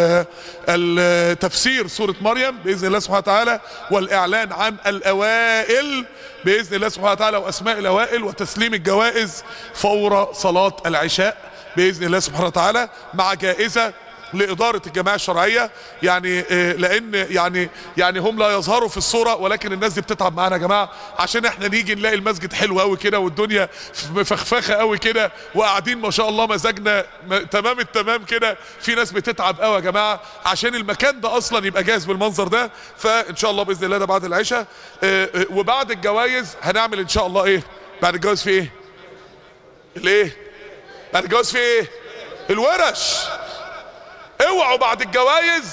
S1: التفسير سورة مريم بإذن الله سبحانه وتعالى، والإعلان عن الأوائل بإذن الله سبحانه وتعالى، وأسماء الأوائل، وتسليم الجوائز فور صلاة العشاء بإذن الله سبحانه وتعالى، مع جائزة لإدارة الجماعة الشرعية. يعني لأن يعني يعني هم لا يظهروا في الصورة، ولكن الناس دي بتتعب معانا يا جماعة عشان احنا نيجي نلاقي المسجد حلو قوي كده والدنيا مفخفخة قوي كده وقاعدين ما شاء الله مزاجنا تمام التمام كده. في ناس بتتعب قوي يا جماعة عشان المكان ده أصلا يبقى جاهز بالمنظر ده. فإن شاء الله بإذن الله ده بعد العشاء. وبعد الجوائز هنعمل إن شاء الله إيه؟ بعد الجواز في إيه؟ الإيه؟ بعد الجواز في إيه؟ الورش. اوعوا بعد الجوائز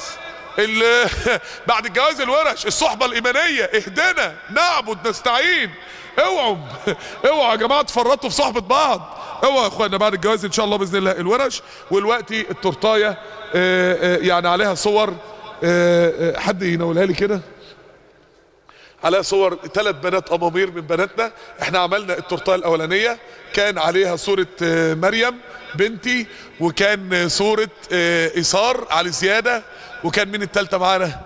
S1: بعد الجواز الورش، الصحبة الإيمانية، اهدنا نعبد نستعين. اوعوا اوعوا يا جماعة تفرطوا في صحبة بعض. اوعوا يا اخوانا بعد الجواز ان شاء الله بإذن الله الورش. والوقتي التورتاية يعني عليها صور، حد ينولها لي كده، عليها صور ثلاث بنات امامير من بناتنا. احنا عملنا التورتايه الاولانيه كان عليها صوره مريم بنتي، وكان صوره ايثار على زياده، وكان من الثالثه معانا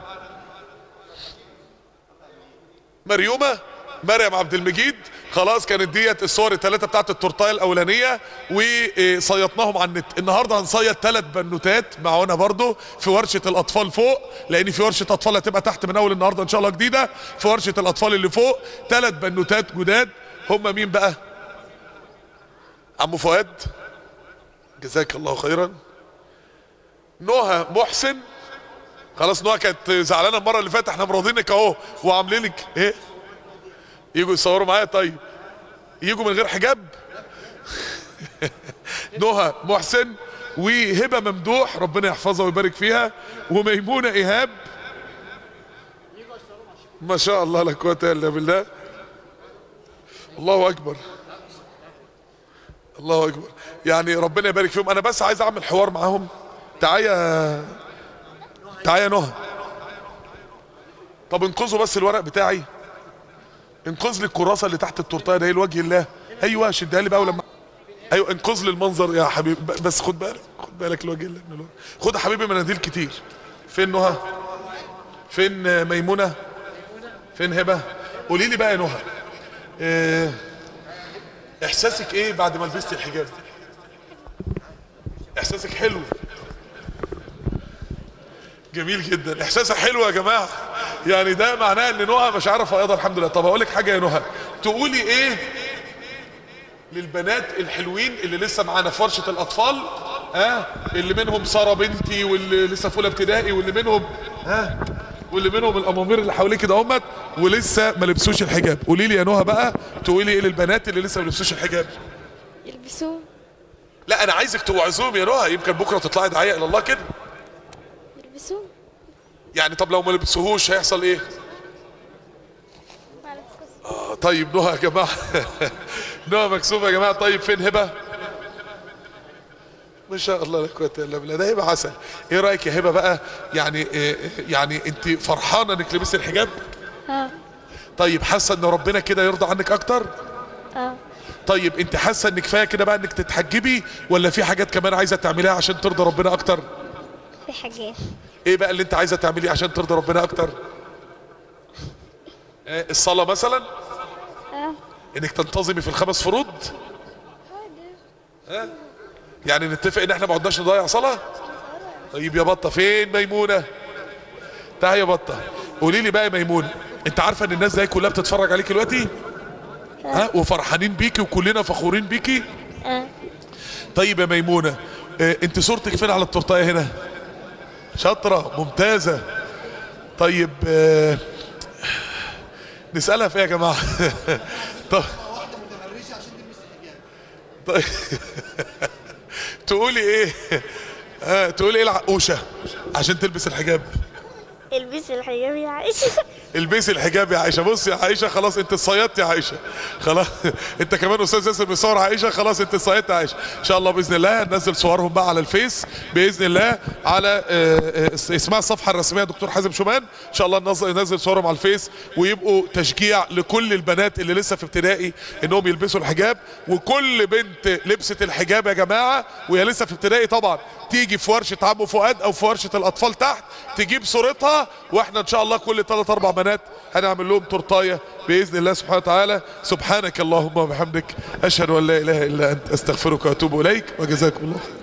S1: مريومه مريم عبد المجيد. خلاص كانت ديت الصور الثلاثه بتاعت التورتايه الاولانيه، وصيطناهم على النت. النهارده هنصيط ثلاث بنوتات معانا برضو في ورشه الاطفال فوق، لان في ورشه اطفال هتبقى تحت من اول النهارده ان شاء الله جديده. في ورشه الاطفال اللي فوق ثلاث بنوتات جداد. هم مين بقى؟ عمو فؤاد جزاك الله خيرا، نهى محسن. خلاص نهى كانت زعلانه المره اللي فاتت، احنا مراضينك اهو وعاملين لك ايه؟ يجوا يصوروا معايا؟ طيب يجوا من غير حجاب. نهى محسن وهبه ممدوح ربنا يحفظها ويبارك فيها، وميمونه ايهاب. ما شاء الله لا قوه الا بالله. الله اكبر الله اكبر. يعني ربنا يبارك فيهم. انا بس عايز اعمل حوار معاهم. تعالى تعالى نهى طب انقذوا بس الورق بتاعي، انقذ لي الكراسه اللي تحت التورتايه ده لوجه الله. ايوه شدها لي بقى ولما ايوه انقذ لي المنظر يا حبيبي، بس خد بالك خد بالك لوجه الله من الورق. خد يا حبيبي مناديل كتير. فين نهى؟ فين ميمونه؟ فين هبه؟ قولي لي بقى يا نهى، اه احساسك ايه بعد ما لبستي الحجاب؟ احساسك حلو؟ جميل جدا، احساسك حلو يا جماعه، يعني ده معناه ان نهى مشاعرها فائضه الحمد لله. طب اقول لك حاجه يا نهى، تقولي ايه للبنات الحلوين اللي لسه معانا في ورشه الاطفال، ها آه؟ اللي منهم ساره بنتي واللي لسه في اولى ابتدائي واللي منهم ها آه؟ واللي منهم الامامير اللي حواليك كده همت ولسه ما لبسوش الحجاب، قولي لي يا نهى بقى تقولي ايه للبنات اللي لسه ما لبسوش الحجاب؟
S2: يلبسوه.
S1: لا انا عايزك توعظوهم يا نهى، يمكن بكره تطلعي داعيه الى الله كده.
S2: يلبسوه
S1: يعني طب لو ما لبسوهوش هيحصل ايه؟ آه طيب نهى يا جماعه نهى مكسوفه يا جماعه. طيب فين هبه؟ ما شاء الله لا قوه الا بالله، ده هبه عسل. ايه رايك يا هبه بقى؟ يعني إيه يعني انت فرحانه انك لبستي الحجاب؟
S2: اه.
S1: طيب حاسه ان ربنا كده يرضى عنك اكتر؟
S2: اه.
S1: طيب انت حاسه ان كفايه كده بقى انك تتحجبي ولا في حاجات كمان عايزه تعمليها عشان ترضى ربنا اكتر؟
S2: في حاجات.
S1: ايه بقى اللي انت عايزه تعمليه عشان ترضى ربنا اكتر؟ إيه الصلاه مثلا؟
S2: اه.
S1: انك تنتظمي في الخمس فروض؟ ها؟ يعني نتفق ان احنا ما عدناش نضيع صلاه؟ طيب يا بطه فين ميمونه؟ تعالي يا بطه قولي لي بقى يا ميمونه، انت عارفه ان الناس زي كلها بتتفرج عليكي دلوقتي؟ ها وفرحانين بيكي وكلنا فخورين بيكي؟
S2: اه.
S1: طيب يا ميمونه اه انت صورتك فين على التورتايه هنا؟ شاطره ممتازه. طيب اه نسالها في ايه يا جماعه؟ طب طيب تقولي ايه؟ اه تقولي ايه العقوشه عشان تلبس الحجاب؟
S2: البسي الحجاب يا عائشه.
S1: البسي الحجاب يا عائشه. بص يا عائشه خلاص انت اتصيدت يا عائشه، خلاص انت كمان استاذ ياسر بيصور عائشه، خلاص انت اتصيدت يا عائشه. ان شاء الله باذن الله هننزل صورهم بقى على الفيس باذن الله، على اسمها الصفحه الرسميه دكتور حازم شومان، ان شاء الله ننزل صورهم على الفيس ويبقوا تشجيع لكل البنات اللي لسه في ابتدائي انهم يلبسوا الحجاب. وكل بنت لبست الحجاب يا جماعه وهي لسه في ابتدائي طبعا تيجي في ورشه عمو فؤاد او في ورشه الاطفال تحت تجيب صورتها، واحنا ان شاء الله كل ثلاث اربع بنات هنعمل لهم تورتايه باذن الله سبحانه وتعالى. سبحانك اللهم وبحمدك اشهد ان لا اله الا انت استغفرك واتوب اليك وجزاكم الله خير.